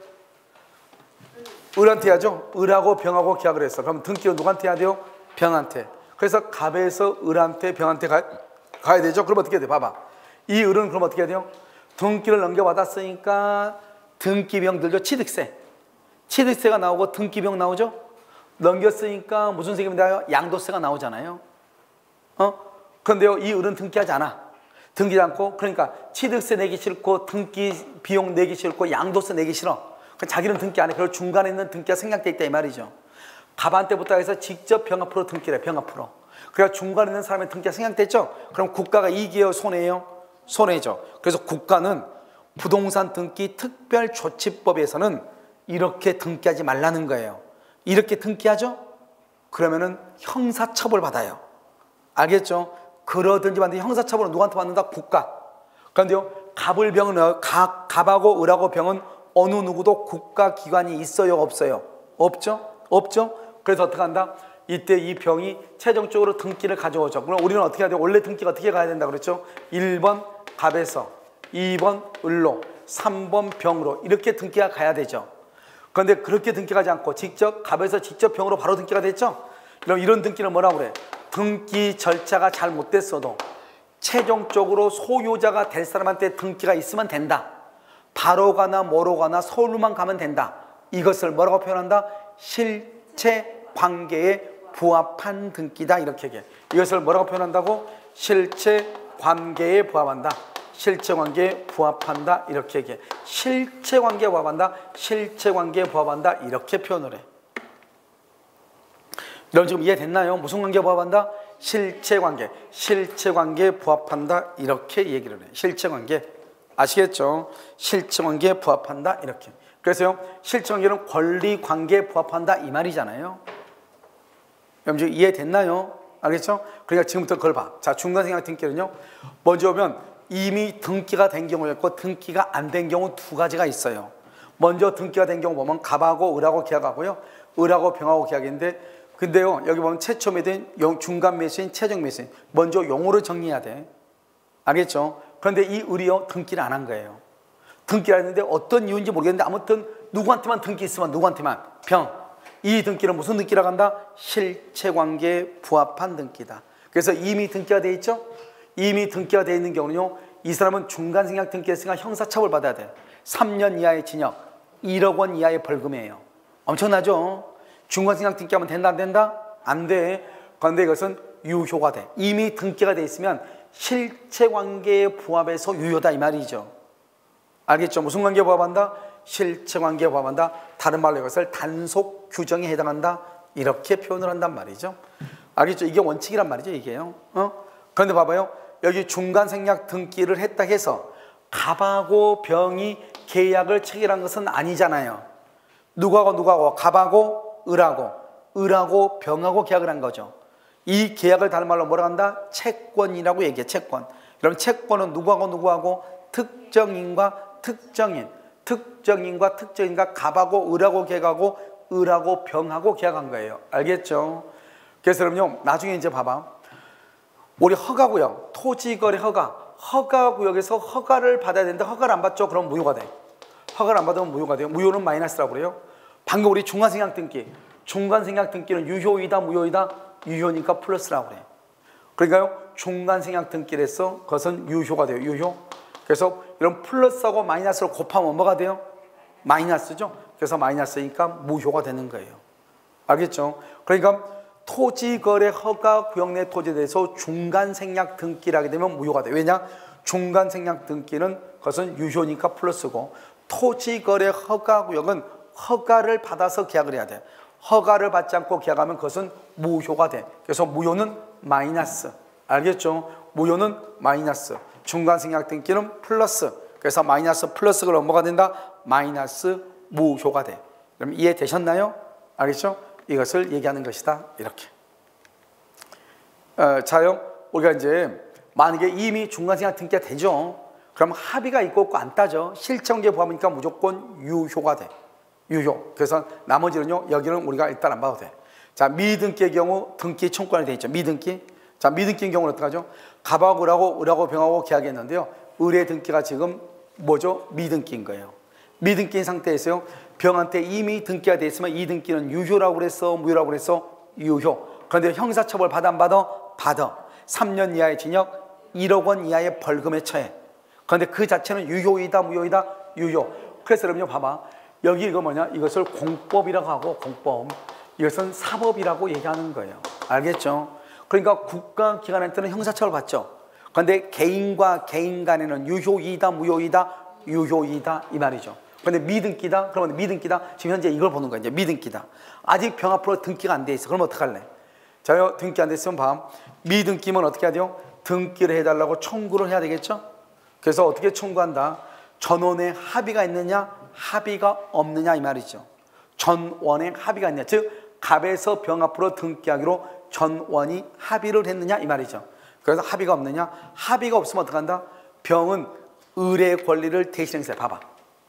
을한테 해야죠. 을하고 병하고 계약을 했어. 그럼 등기를 누구한테 해야 돼요? 병한테. 그래서 갑에서 을한테 병한테 가, 가야 되죠. 그럼 어떻게 해야 돼? 봐봐. 이 을은 그럼 어떻게 해야 돼요? 등기를 넘겨받았으니까 등기병들죠. 취득세. 취득세가 나오고 등기병 나오죠. 넘겼으니까 무슨 세금이 나요? 양도세가 나오잖아요. 어? 그런데요, 이 을은 등기하지 않아. 등기하지 않고, 그러니까 취득세 내기 싫고 등기 비용 내기 싫고 양도세 내기 싫어. 자기는 등기 안 해. 그리고 중간에 있는 등기가 생략돼 있다 이 말이죠. 갑한테부터 해서 직접 병 앞으로 등기를 해. 병 앞으로. 그러니까 중간에 있는 사람의 등기가 생략됐죠. 그럼 국가가 이익이에요, 손해예요? 손해죠. 그래서 국가는 부동산 등기 특별조치법에서는 이렇게 등기하지 말라는 거예요. 이렇게 등기하죠? 그러면은 형사처벌 받아요. 알겠죠? 그러든지 만든지 형사처벌은 누구한테 받는다? 국가. 그런데요, 갑을 병은, 갑, 갑하고 을하고 병은 어느 누구도 국가기관이 있어요, 없어요? 없죠? 없죠? 그래서 어떻게 한다? 이때 이 병이 최종적으로 등기를 가져오죠. 그럼 우리는 어떻게 해야 돼요? 원래 등기가 어떻게 가야 된다 그랬죠? 일 번 갑에서, 이 번 을로, 삼 번 병으로 이렇게 등기가 가야 되죠. 그런데 그렇게 등기가지 않고 직접 갑에서 직접 병으로 바로 등기가 됐죠. 그럼 이런 등기는 뭐라고 그래? 등기 절차가 잘못됐어도 최종적으로 소유자가 될 사람한테 등기가 있으면 된다. 바로 가나 뭐로 가나 서울만 가면 된다. 이것을 뭐라고 표현한다? 실체 관계에 부합한 등기다 이렇게 얘기해. 이것을 뭐라고 표현한다고? 실체 관계에 부합한다. 실체 관계에 부합한다 이렇게 얘기해. 실체 관계에 부합한다. 실체 관계에 부합한다 이렇게 표현을 해. 여러분 지금 이해됐나요? 무슨 관계에 부합한다? 실체 관계. 실체 관계에 부합한다 이렇게 얘기를 해. 실체 관계. 아시겠죠? 실체 관계에 부합한다 이렇게. 그래서요, 실체 관계는 권리 관계에 부합한다 이 말이잖아요. 여러분 지금 이해됐나요? 알겠죠? 그러니까 지금부터 그걸 봐. 자, 중간생략 등기는요, 먼저 오면 이미 등기가 된 경우가 있고 등기가 안 된 경우 두 가지가 있어요. 먼저 등기가 된 경우 보면 갑하고 을하고 계약하고요, 을하고 병하고 계약인데, 근데요 여기 보면 최초 매수인, 중간 매수인, 최종 매수인, 먼저 용어를 정리해야 돼. 알겠죠? 그런데 이 을이요 등기를 안 한 거예요. 등기를 했는데 어떤 이유인지 모르겠는데 아무튼 누구한테만 등기 있으면 누구한테만 병. 이 등기는 무슨 등기라고 한다? 실체관계에 부합한 등기다. 그래서 이미 등기가 돼 있죠? 이미 등기가 돼 있는 경우는요, 이 사람은 중간생략 등기했으니까 형사처벌 받아야 돼. 삼 년 이하의 징역, 일억 원 이하의 벌금이에요. 엄청나죠? 중간생략 등기하면 된다 안 된다? 안 돼. 그런데 이것은 유효가 돼. 이미 등기가 돼 있으면 실체관계에 부합해서 유효다 이 말이죠. 알겠죠? 무슨 관계에 부합한다? 실체관계에 부합한다. 다른 말로 이것을 단속 규정에 해당한다 이렇게 표현을 한단 말이죠. 알겠죠? 이게 원칙이란 말이죠 이게요. 어? 그런데 봐봐요. 여기 중간생략 등기를 했다 해서 갑하고 병이 계약을 체결한 것은 아니잖아요. 누구하고 누구하고? 갑하고 을하고. 을하고 병하고 계약을 한 거죠. 이 계약을 다른 말로 뭐라 한다? 채권이라고 얘기해. 채권. 그럼 채권은 누구하고 누구하고? 특정인과 특정인, 특정인과 특정인과 갑하고 을하고 계약하고 을하고 병하고 계약한 거예요. 알겠죠? 그래서 그럼요, 나중에 이제 봐봐. 우리 허가구역, 토지거래 허가, 허가구역에서 허가를 받아야 되는데 허가를 안 받죠? 그럼 무효가 돼. 허가를 안 받으면 무효가 돼요. 무효는 마이너스라고 그래요. 방금 우리 중간생략 등기, 중간생략 등기는 유효이다, 무효이다? 유효니까 플러스라고 그래요. 그러니까요, 중간생략 등기를 해서 그것은 유효가 돼요. 유효. 그래서 이런 플러스하고 마이너스를 곱하면 뭐가 돼요? 마이너스죠. 그래서 마이너스니까 무효가 되는 거예요. 알겠죠? 그러니까 토지거래 허가구역 내 토지에 대해서 중간생략 등기를 하게 되면 무효가 돼요. 왜냐? 중간생략 등기는 그것은 유효니까 플러스고, 토지거래 허가구역은 허가를 받아서 계약을 해야 돼. 허가를 받지 않고 계약하면 그것은 무효가 돼. 그래서 무효는 마이너스. 알겠죠? 무효는 마이너스. 중간생략 등기는 플러스. 그래서 마이너스 플러스가 넘어가 된다. 마이너스 무효가 돼. 그럼 이해되셨나요? 알겠죠? 이것을 얘기하는 것이다. 이렇게. 어, 자요. 우리가 이제 만약에 이미 중간생략 등기가 되죠. 그럼 합의가 있고 없고 안 따져. 실정제 포함이니까 무조건 유효가 돼. 유효. 그래서 나머지는요, 여기는 우리가 일단 안 봐도 돼. 자, 미등기의 경우 등기 청구권이 되어 있죠. 미등기. 자, 미등기의 경우는 어떻게 하죠? 갑하고 을하고 을하고 병하고 계약했는데요. 을의 등기가 지금 뭐죠? 미등기인 거예요. 미등기인 상태에서요, 병한테 이미 등기가 되어 있으면 이 등기는 유효라고 그랬어, 무효라고 그랬어? 유효. 그런데 형사처벌 받아 안 받아? 받아. 삼 년 이하의 징역, 일억 원 이하의 벌금에 처해. 그런데 그 자체는 유효이다, 무효이다? 유효. 그래서 여러분요, 봐봐. 여기 이거 뭐냐? 이것을 공법이라고 하고, 공법. 이것은 사법이라고 얘기하는 거예요. 알겠죠? 그러니까 국가기관한테는 형사처벌 받죠. 그런데 개인과 개인 간에는 유효이다, 무효이다? 유효이다, 이 말이죠. 그런데 미등기다? 그러면 미등기다? 지금 현재 이걸 보는 거예요. 이제 미등기다. 아직 병 앞으로 등기가 안 돼 있어. 그럼 어떡할래? 자요, 등기 안 됐으면 봐. 미등기면 어떻게 해야 돼요? 등기를 해달라고 청구를 해야 되겠죠? 그래서 어떻게 청구한다? 전원의 합의가 있느냐, 합의가 없느냐, 이 말이죠. 전원의 합의가 있느냐, 즉 갑에서 병 앞으로 등기하기로 전원이 합의를 했느냐, 이 말이죠. 그래서 합의가 없느냐, 합의가 없으면 어떡한다? 병은 을의 권리를 대신 행사해. 봐봐.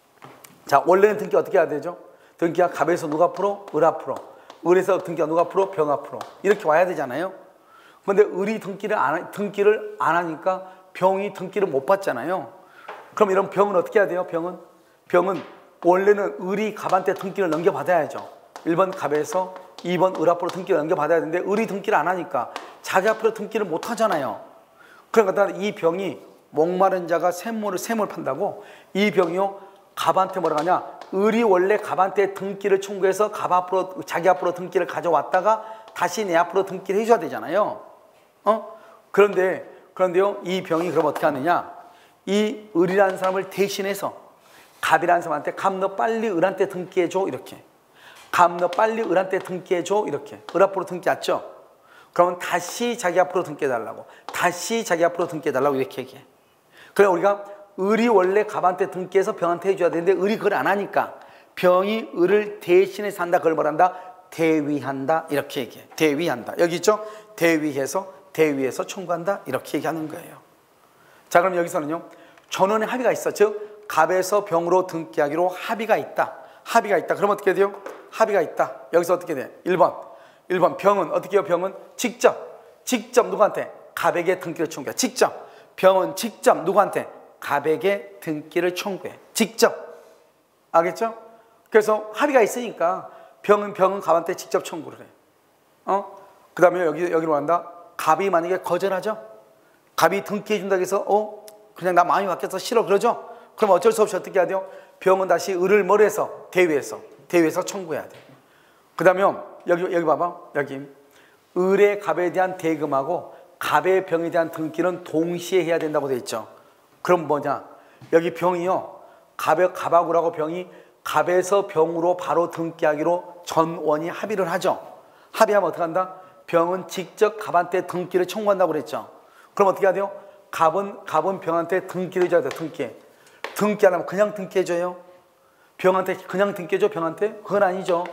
자, 원래는 등기 어떻게 해야 되죠? 등기가 갑에서 누가 앞으로? 을 앞으로. 을에서 등기가 누가 앞으로? 병 앞으로. 이렇게 와야 되잖아요. 그런데 을이 등기를 안, 등기를 안 하니까 병이 등기를 못 받잖아요. 그럼 이런 병은 어떻게 해야 돼요? 병은? 병은 원래는 을이 갑한테 등기를 넘겨받아야죠. 일 번 갑에서 이 번 을 앞으로 등기를 넘겨받아야 되는데 을이 등기를 안 하니까 자기 앞으로 등기를 못 하잖아요. 그러니까 이 병이 목마른 자가 샘물을 샘을 판다고, 이 병이요 갑한테 뭐라 하냐, 을이 원래 갑한테 등기를 청구해서 갑 앞으로 자기 앞으로 등기를 가져왔다가 다시 내 앞으로 등기를 해줘야 되잖아요. 어? 그런데 그런데요, 이 병이 그럼 어떻게 하느냐, 이 을이라는 사람을 대신해서 갑이라는 사람한테 갑 너 빨리 을한테 등기해줘, 이렇게. 갑 너 빨리 을한테 등기해줘, 이렇게. 을 앞으로 등기했죠. 그러면 다시 자기 앞으로 등기해달라고, 다시 자기 앞으로 등기해달라고 이렇게 얘기해. 그래, 우리가 을이 원래 갑한테 등기해서 병한테 해줘야 되는데 을이 그걸 안 하니까 병이 을을 대신해서 한다. 그걸 뭐란다? 대위한다. 이렇게 얘기해. 대위한다. 여기 있죠? 대위해서, 대위해서 청구한다. 이렇게 얘기하는 거예요. 자, 그럼 여기서는요, 전원의 합의가 있어. 즉 갑에서 병으로 등기하기로 합의가 있다. 합의가 있다. 그럼 어떻게 돼요? 합의가 있다. 여기서 어떻게 돼? 일 번. 일 번 병은 어떻게 해요? 병은 직접. 직접 누구한테? 갑에게 등기를 청구해. 직접. 병은 직접 누구한테? 갑에게 등기를 청구해. 직접. 알겠죠? 그래서 합의가 있으니까 병은 병은 갑한테 직접 청구를 해. 어? 그 다음에 여기, 여기로 간다. 갑이 만약에 거절하죠? 갑이 등기해 준다고 해서 어? 그냥 나 마음이 바뀌어서 싫어 그러죠? 그럼 어쩔 수 없이 어떻게 해야 돼요? 병은 다시 을을 뭘 해서? 대위해서. 대위해서 청구해야 돼. 그 다음에 여기, 여기 봐봐. 여기. 을의 갑에 대한 대금하고 갑의 병에 대한 등기는 동시에 해야 된다고 돼 있죠. 그럼 뭐냐? 여기 병이요. 갑의 갑하고라고 병이 갑에서 병으로 바로 등기하기로 전원이 합의를 하죠. 합의하면 어떻게 한다? 병은 직접 갑한테 등기를 청구한다고 그랬죠. 그럼 어떻게 해야 돼요? 갑은, 갑은 병한테 등기를 해줘야 돼요. 등기. 등기 안 하면 그냥 등기해줘요? 병한테 그냥 등기해줘? 병한테? 그건 아니죠.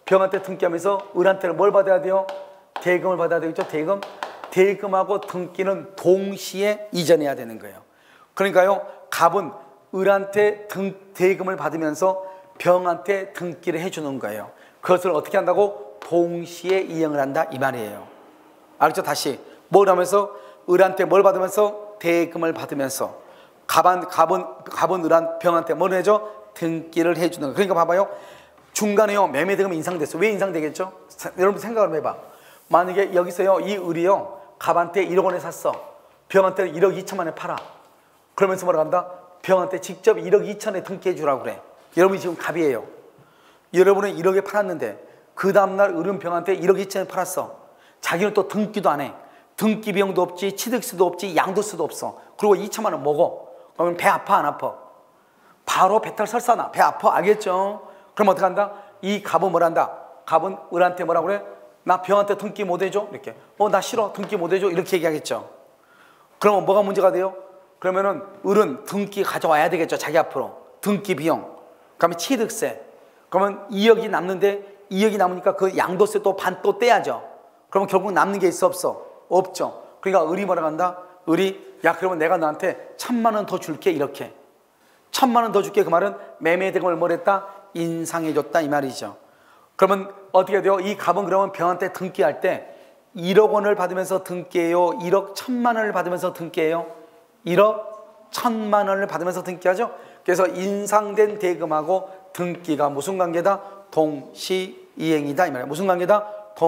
병한테 등기하면서 을한테는 뭘 받아야 돼요? 대금을 받아야 되겠죠. 대금. 대금하고 등기는 동시에 이전해야 되는 거예요. 그러니까요, 갑은 을한테 등, 대금을 받으면서 병한테 등기를 해주는 거예요. 그것을 어떻게 한다고? 동시에 이행을 한다 이 말이에요. 알겠죠? 다시 뭘 하면서? 을한테 뭘 받으면서? 대금을 받으면서 갑은, 갑은, 갑은 을한 병한테 뭘 해줘? 등기를 해주는 거예요. 그러니까 봐봐요. 중간에요, 매매대금이 인상됐어. 왜 인상되겠죠? 여러분 생각을 해봐. 만약에 여기서요, 이 을이요, 갑한테 일억 원에 샀어. 병한테 일억 이천만에 팔아. 그러면서 뭐라 한다? 병한테 직접 일억 이천에 등기해 주라고 그래. 여러분이 지금 갑이에요. 여러분은 일억에 팔았는데 그 다음날 을은 병한테 일억 이천에 팔았어. 자기는 또 등기도 안 해. 등기 비용도 없지, 취득세도 없지, 양도세도 없어. 그리고 이천만 원 먹어. 그러면 배 아파 안 아파? 바로 배탈 설사나. 배 아파. 알겠죠? 그럼 어떻게 한다? 이 갑은 뭘 한다? 갑은 을한테 뭐라고 그래? 나 병한테 등기 못 해줘? 이렇게. 어, 나 싫어. 등기 못 해줘? 이렇게 얘기하겠죠. 그러면 뭐가 문제가 돼요? 그러면은 을은 등기 가져와야 되겠죠. 자기 앞으로. 등기 비용. 그러면 취득세. 그러면 이억이 남는데 이억이 남으니까 그 양도세 또 반 또 떼야죠. 그러면 결국 남는 게 있어 없어? 없죠. 그러니까 을이 뭐라 한다? 을이 야 그러면 내가 너한테 천만 원 더 줄게 이렇게. 천만 원 더 줄게. 그 말은 매매대금을 뭘 했다? 인상해줬다 이 말이죠. 그러면 어떻게 돼요? 이 갑은 그러면 병한테 등기할 때 일억 원을 받으면서 등기해요? 일억 천만 원을 받으면서 등기해요? 일억 천만 원을 받으면서 등기하죠? 그래서 인상된 대금하고 등기가 무슨 관계다? 동시이행이다 이 말이에요. 무슨 관계다?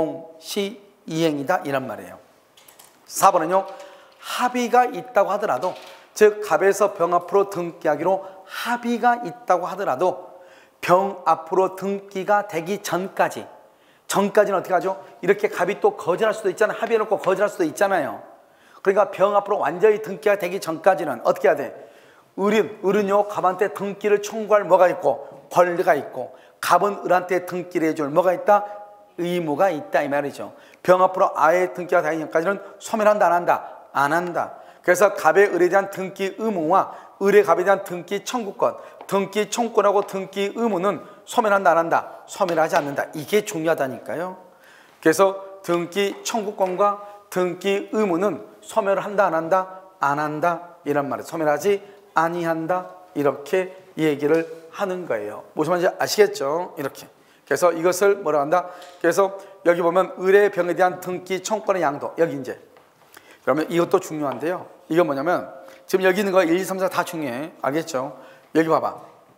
동시이행이다 이란 말이에요. 사 번은요, 합의가 있다고 하더라도, 즉 갑에서 병 앞으로 등기하기로 합의가 있다고 하더라도 병 앞으로 등기가 되기 전까지, 전까지는 어떻게 하죠? 이렇게 갑이 또 거절할 수도 있잖아요. 합의해놓고 거절할 수도 있잖아요. 그러니까 병 앞으로 완전히 등기가 되기 전까지는 어떻게 해야 돼? 을은, 을은요 갑한테 등기를 청구할 뭐가 있고? 권리가 있고, 갑은 을한테 등기를 해줄 뭐가 있다? 의무가 있다 이 말이죠. 병 앞으로 아예 등기가 되기 전까지는 소멸한다 안 한다? 안 한다. 그래서 갑의 을에 대한 등기 의무와 을의 갑에 대한 등기 청구권, 등기 청구권하고 등기 의무는 소멸한다 안 한다? 소멸하지 않는다. 이게 중요하다니까요. 그래서 등기 청구권과 등기 의무는 소멸한다 안 한다? 안 한다 이란 말이에요. 소멸하지 아니한다 이렇게 얘기를 하는 거예요. 무슨 말인지 아시겠죠? 이렇게. 그래서 이것을 뭐라 한다? 그래서 여기 보면 을의 병에 대한 등기 청구권의 양도, 여기 이제 그러면 이것도 중요한데요. 이건 뭐냐면 지금 여기 있는 거 일, 이, 삼, 사 다 중요해. 알겠죠? 여기 봐봐.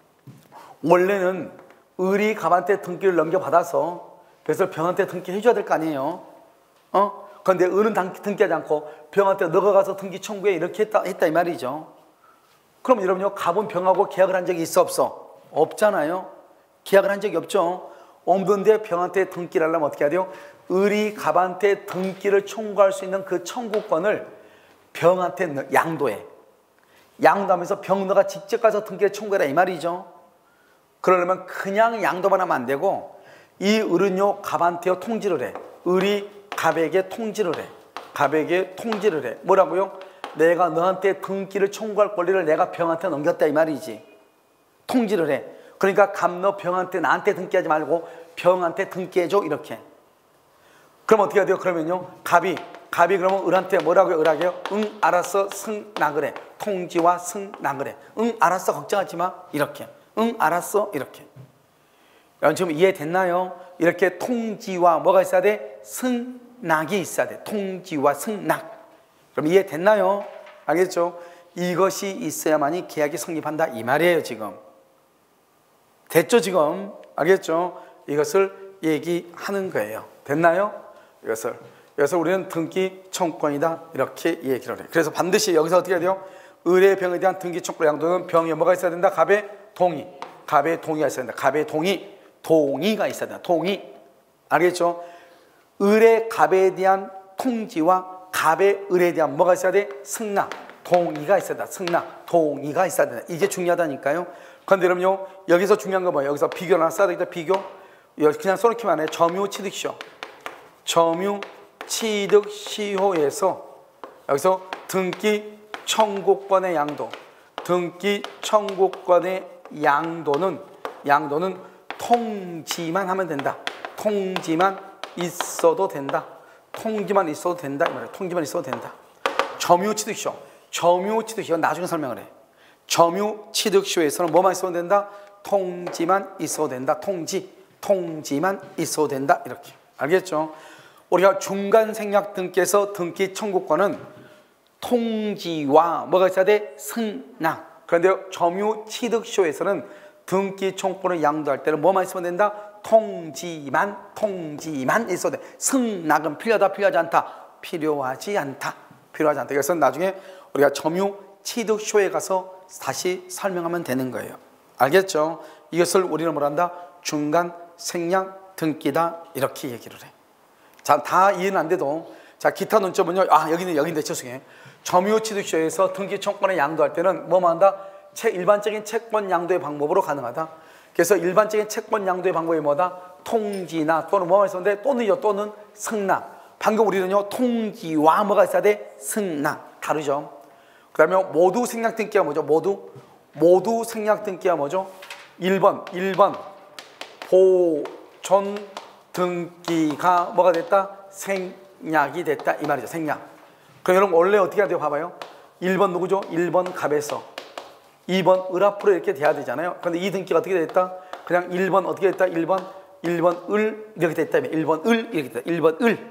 원래는 을이 갑한테 등기를 넘겨받아서 그래서 병한테 등기해 줘야 될 거 아니에요. 어? 그런데 을은 등기하지 않고 병한테 너가 가서 등기 청구해 이렇게 했다, 했다 이 말이죠. 그럼 여러분요, 갑은 병하고 계약을 한 적이 있어 없어? 없잖아요. 계약을 한 적이 없죠. 없는데 병한테 등기를 하려면 어떻게 해야 돼요? 을이 갑한테 등기를 청구할 수 있는 그 청구권을 병한테 양도해. 양도하면서 병 너가 직접 가서 등기를 청구해라 이 말이죠. 그러려면 그냥 양도만 하면 안 되고 이 을은요 갑한테요 통지를 해. 을이 갑에게 통지를 해. 갑에게 통지를 해. 뭐라고요? 내가 너한테 등기를 청구할 권리를 내가 병한테 넘겼다 이 말이지. 통지를 해. 그러니까 갑 너 병한테 나한테 등기하지 말고 병한테 등기해줘 이렇게. 그럼 어떻게 해야 돼요? 그러면요 갑이 갑이 그러면 을한테 뭐라고요? 을하게요? 응 알았어 승낙을 해. 통지와 승낙을 해. 응 알았어 걱정하지 마 이렇게. 응 알았어 이렇게. 여러분 지금 이해됐나요? 이렇게 통지와 뭐가 있어야 돼? 승낙이 있어야 돼. 통지와 승낙. 그럼 이해됐나요? 알겠죠? 이것이 있어야만이 계약이 성립한다 이 말이에요 지금. 됐죠 지금? 알겠죠? 이것을 얘기하는 거예요. 됐나요? 이것을. 그래서 우리는 등기 청구권이다 이렇게 얘기를 해요. 그래서 반드시 여기서 어떻게 해야 돼요? 을의 병에 대한 등기 청구권 양도는 병에 뭐가 있어야 된다? 갑의 동의. 갑의 동의가 있어야 된다. 갑의 동의. 동의가 있어야 된다. 동의. 알겠죠? 을의 갑에 대한 통지와 갑의 을에 대한 뭐가 있어야 돼? 승낙. 동의가 있어야 된다. 승낙. 동의가 있어야 된다. 이게 중요하다니까요. 그런데 여러분요 여기서 중요한 거 뭐예요? 여기서 비교를 하나 써야 되겠다. 비교. 그냥 써놓기만 해. 점유취득시효. 점유취득시효에서 여기서 등기 청구권의 양도. 등기 청구권의 양도는 양도는 통지만 하면 된다. 통지만 있어도 된다. 통지만 있어도 된다. 이 말이에요. 통지만 있어도 된다. 점유취득시효. 점유취득시효 나중에 설명을 해. 점유취득시효에서는 뭐만 있어도 된다? 통지만 있어도 된다. 통지. 통지만 있어도 된다. 이렇게. 알겠죠? 우리가 중간생략 등기에서 등기 청구권은 통지와 뭐가 있어야 돼? 승낙. 그런데 점유취득시효에서는 등기 청구권을 양도할 때는 뭐만 있으면 된다? 통지만, 통지만 있어도 돼. 승낙은 필요하다, 필요하지 않다? 필요하지 않다. 필요하지 않다. 그래서 나중에 우리가 점유취득시효에 가서 다시 설명하면 되는 거예요. 알겠죠? 이것을 우리는 뭐란다? 중간생략 등기다. 이렇게 얘기를 해. 자, 다 이해는 안 돼도, 자, 기타 논점은요, 아, 여기는, 여기인데, 죄송해요. 점유취득시효에서 등기 청구권을 양도할 때는 뭐만 한다? 일반적인 채권 양도의 방법으로 가능하다. 그래서 일반적인 채권 양도의 방법이 뭐다? 통지나 또는 뭐가 있어야 돼? 또는요, 또는 승낙. 방금 우리는요, 통지와 뭐가 있어야 돼? 승낙. 다르죠? 그 다음에 모두 생략 등기가 뭐죠? 모두? 모두 생략 등기가 뭐죠? 일 번, 일 번. 보존 등기가 뭐가 됐다? 생략이 됐다. 이 말이죠. 생략. 그럼 여러분 원래 어떻게 해야 돼요? 봐봐요. 일 번 누구죠? 일 번 갑에서. 이 번 을 앞으로 이렇게 돼야 되잖아요. 그런데 이 등기가 어떻게 됐다? 그냥 일 번 어떻게 됐다? 일 번, 일 번 을 이렇게 됐다. 일 번 을 이렇게 됐다. 일 번 을.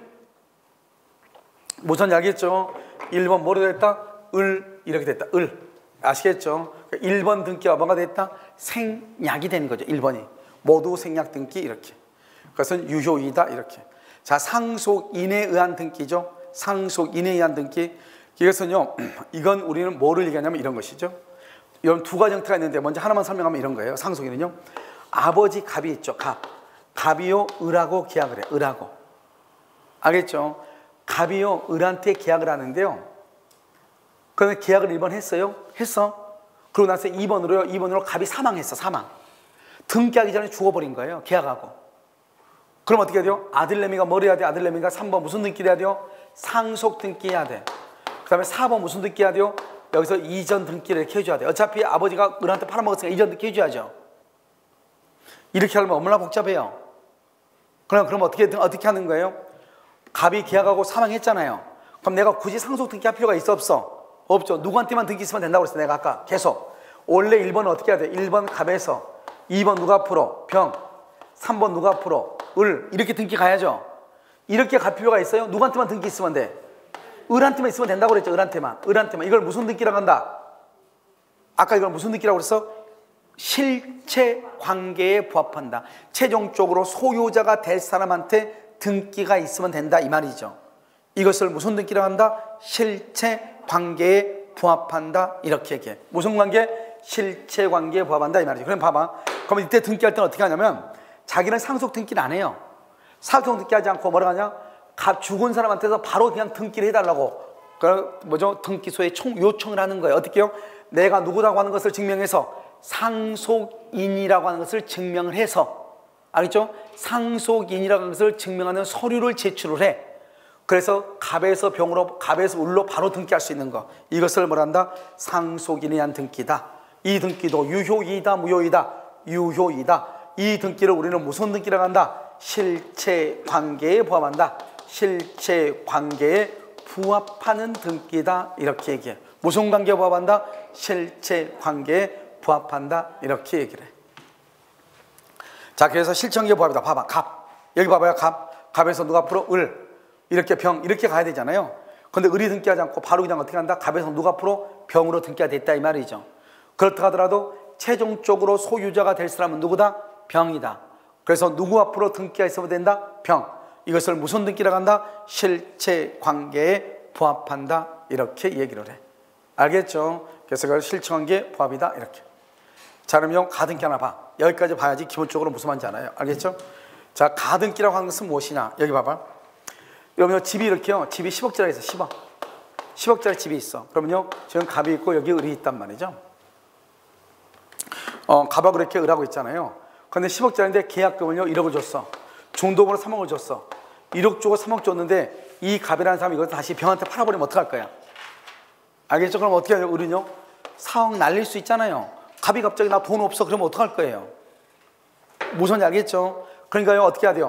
무슨 알겠죠? 일 번 뭐로 됐다? 을 이렇게 됐다. 을. 아시겠죠? 일 번 등기가 뭐가 됐다? 생략이 되는 거죠. 일 번이. 모두 생략 등기 이렇게. 그것은 유효이다 이렇게. 자, 상속인에 의한 등기죠. 상속인에 의한 등기. 이것은요, 이건 우리는 뭐를 얘기하냐면 이런 것이죠. 이런 두 가지 형태가 있는데 먼저 하나만 설명하면 이런 거예요. 상속인은요, 아버지 갑이 있죠. 갑. 갑이요, 을하고 계약을 해. 을하고. 알겠죠? 갑이요, 을한테 계약을 하는데요. 그러면 계약을 일 번 했어요. 했어. 그러고 나서 이 번으로요. 이 번으로 갑이 사망했어. 사망. 등기하기 전에 죽어버린 거예요. 계약하고. 그럼 어떻게 해야 돼요? 아들내미가 뭘 해야 돼? 아들내미가 삼 번 무슨 등기를 해야 돼요? 상속 등기해야 돼. 그 다음에 사 번 무슨 등기 해야 돼요? 여기서 이전 등기를 이렇게 해줘야 돼. 어차피 아버지가 을한테 팔아먹었으니까 이전 등기 해줘야죠. 이렇게 하려면 얼마나 복잡해요. 그럼, 그럼 어떻게, 어떻게 하는 거예요? 갑이 계약하고 사망했잖아요. 그럼 내가 굳이 상속 등기할 필요가 있어 없어? 없죠. 누구한테만 등기 있으면 된다고 그랬어. 내가 아까 계속. 원래 일 번은 어떻게 해야 돼? 일 번 갑에서, 이 번 누가 풀어? 병. 삼 번 누가 풀어? 을. 이렇게 등기 가야죠. 이렇게 갈 필요가 있어요? 누구한테만 등기 있으면 돼? 을한테만 있으면 된다고 그랬죠. 을한테만. 을한테만. 이걸 무슨 등기라고 한다? 아까 이걸 무슨 등기라고 그랬어? 실체 관계에 부합한다. 최종적으로 소유자가 될 사람한테 등기가 있으면 된다 이 말이죠. 이것을 무슨 등기라고 한다? 실체 관계에 부합한다 이렇게 얘기해. 무슨 관계? 실체 관계에 부합한다 이 말이죠. 그럼 봐봐. 그럼 이때 등기할 때는 어떻게 하냐면 자기는 상속 등기를 안 해요. 상속 등기하지 않고 뭐라고 하냐? 갑 죽은 사람한테서 바로 그냥 등기를 해달라고. 그 뭐죠? 등기소에 총 요청을 하는 거예요. 어떻게요? 내가 누구라고 하는 것을 증명해서 상속인이라고 하는 것을 증명을 해서, 알겠죠? 상속인이라고 하는 것을 증명하는 서류를 제출을 해. 그래서 갑에서 병으로, 갑에서 을로 바로 등기할 수 있는 거. 이것을 뭐란다? 상속인에 대한 등기다. 이 등기도 유효이다, 무효이다? 유효이다. 이 등기를 우리는 무슨 등기라고 한다? 실체 관계에 부합한다. 실체 관계에 부합하는 등기다. 이렇게 얘기해. 무슨 관계에 부합한다? 실체 관계에 부합한다. 이렇게 얘기를 해. 자, 그래서 실체관계에 부합이다. 봐봐. 갑. 여기 봐봐요. 갑. 갑에서 누가 풀어? 을. 이렇게 병. 이렇게 가야 되잖아요. 근데 을이 등기하지 않고 바로 그냥 어떻게 한다? 갑에서 누가 풀어? 병으로 등기가 됐다 이 말이죠. 그렇다 하더라도 최종적으로 소유자가 될 사람은 누구다? 병이다. 그래서 누구 앞으로 등기가 있어야 된다? 병. 이것을 무슨 등기라고 한다? 실체 관계에 부합한다. 이렇게 얘기를 해. 알겠죠? 그래서 그걸 실체 관계에 부합이다. 이렇게. 자, 그러면 가등기 하나 봐. 여기까지 봐야지 기본적으로 무슨 말인지 알아요. 알겠죠? 자, 가등기라고 하는 것은 무엇이냐? 여기 봐봐. 여러분 집이 이렇게요. 집이 십억짜리 있어. 십억. 십억짜리 집이 있어. 그러면요. 지금 갑이 있고 여기 을이 있단 말이죠. 어, 갑하고 이렇게 을하고 있잖아요. 근데 십억짜리인데 계약금을요 일억을 줬어. 중도금으로 삼억을 줬어. 일억 주고 삼억 줬는데 이 갑이라는 사람이 이걸 다시 병한테 팔아버리면 어떡할 거야? 알겠죠? 그럼 어떻게 하냐? 을은요 사억 날릴 수 있잖아요. 갑이 갑자기 나 돈 없어 그러면 어떡할 거예요? 무슨 알겠죠? 그러니까요 어떻게 해야 돼요?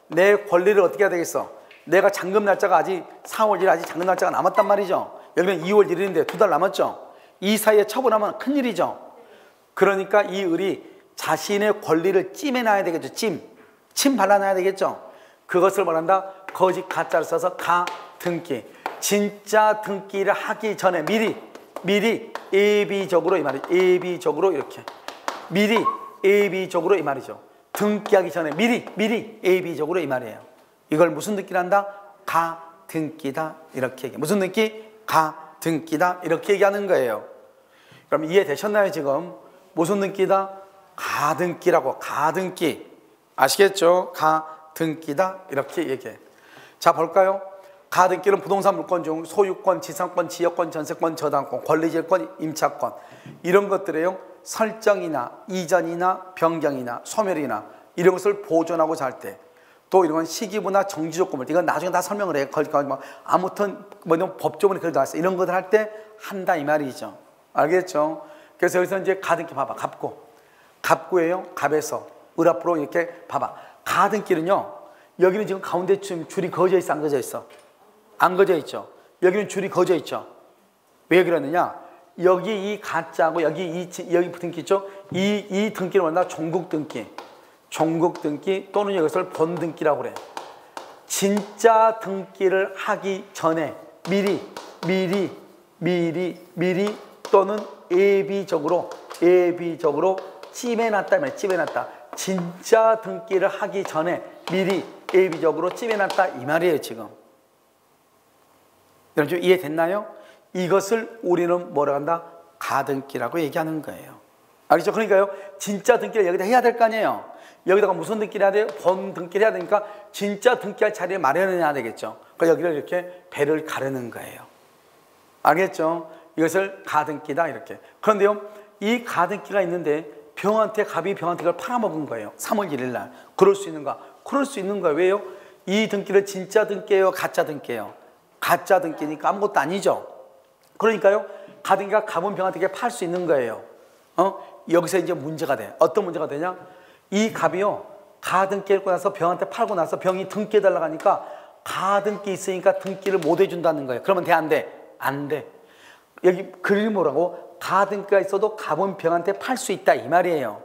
내 권리를 어떻게 해야 되겠어? 내가 잔금 날짜가 아직 사월 일 일 아직 잔금 날짜가 남았단 말이죠. 예를 들면 이월 일 일인데 두 달 남았죠. 이 사이에 처분하면 큰일이죠. 그러니까 이 을이 자신의 권리를 찜해놔야 되겠죠. 찜. 침 발라놔야 되겠죠. 그것을 말한다. 거짓 가짜를 써서 가등기. 진짜 등기를 하기 전에 미리 미리 예비적으로 이 말이죠. 예비적으로 이렇게 미리 예비적으로 이 말이죠. 등기하기 전에 미리 미리 예비적으로 이 말이에요. 이걸 무슨 등기를 한다? 가등기다 이렇게 얘기해. 무슨 등기? 가등기다 이렇게 얘기하는 거예요. 그럼 이해되셨나요 지금? 무슨 등기다? 가등기라고. 가등기 아시겠죠? 가등기다 이렇게 얘기해. 자 볼까요? 가등기는 부동산 물권 중 소유권, 지상권, 지역권, 전세권, 저당권, 권리질권, 임차권 이런 것들에요 설정이나 이전이나 변경이나 소멸이나 이런 것을 보존하고자 할 때 또 이런 건 시기부나 정지조건물 이건 나중에 다 설명을 해. 아무튼 뭐 법조문에 그래도 나왔어. 이런 것들 할 때 한다 이 말이죠. 알겠죠? 그래서 여기서 이제 가등기 봐봐. 갑구. 갑구예요. 갑에서 을 앞으로 이렇게 봐봐. 가등기는요. 여기는 지금 가운데 지금 줄이 거져 있어, 안 거져 있어? 안 거져 있죠. 여기는 줄이 거져 있죠. 왜 그러느냐? 여기 이 가짜하고 여기 이 여기 등기 있죠? 이 이 등기를 만나 종국 등기, 종국 등기 또는 이것을 본 등기라고 그래. 진짜 등기를 하기 전에 미리 미리 미리 미리 또는 예비적으로 예비적으로 찜해놨다 말이야. 찜해놨다. 진짜 등기를 하기 전에 미리 예비적으로 찜해놨다 이 말이에요 지금. 여러분 좀 이해됐나요? 이것을 우리는 뭐라고 한다? 가등기라고 얘기하는 거예요. 알겠죠? 그러니까요 진짜 등기를 여기다 해야 될 거 아니에요. 여기다가 무슨 등기를 해야 돼요? 본 등기를 해야 되니까 진짜 등기할 자리를 마련해야 되겠죠. 그러니까 여기를 이렇게 배를 가르는 거예요. 알겠죠? 이것을 가등기다 이렇게. 그런데요 이 가등기가 있는데 병한테 갑이 병한테 그걸 팔아먹은 거예요. 삼월 일 일 날. 그럴 수 있는가? 그럴 수 있는 거예요. 왜요? 이 등기를 진짜 등기예요? 가짜 등기예요? 가짜 등기니까 아무것도 아니죠. 그러니까요 가등기가 갑은 병한테 팔 수 있는 거예요. 어? 여기서 이제 문제가 돼. 어떤 문제가 되냐? 이 갑이요 가등기 읽고 나서 병한테 팔고 나서 병이 등기 해달라고 하니까 가등기 있으니까 등기를 못 해준다는 거예요. 그러면 돼? 안 돼? 안 돼. 여기 글이 뭐라고? 가등기가 있어도 갑은 병한테 팔 수 있다 이 말이에요.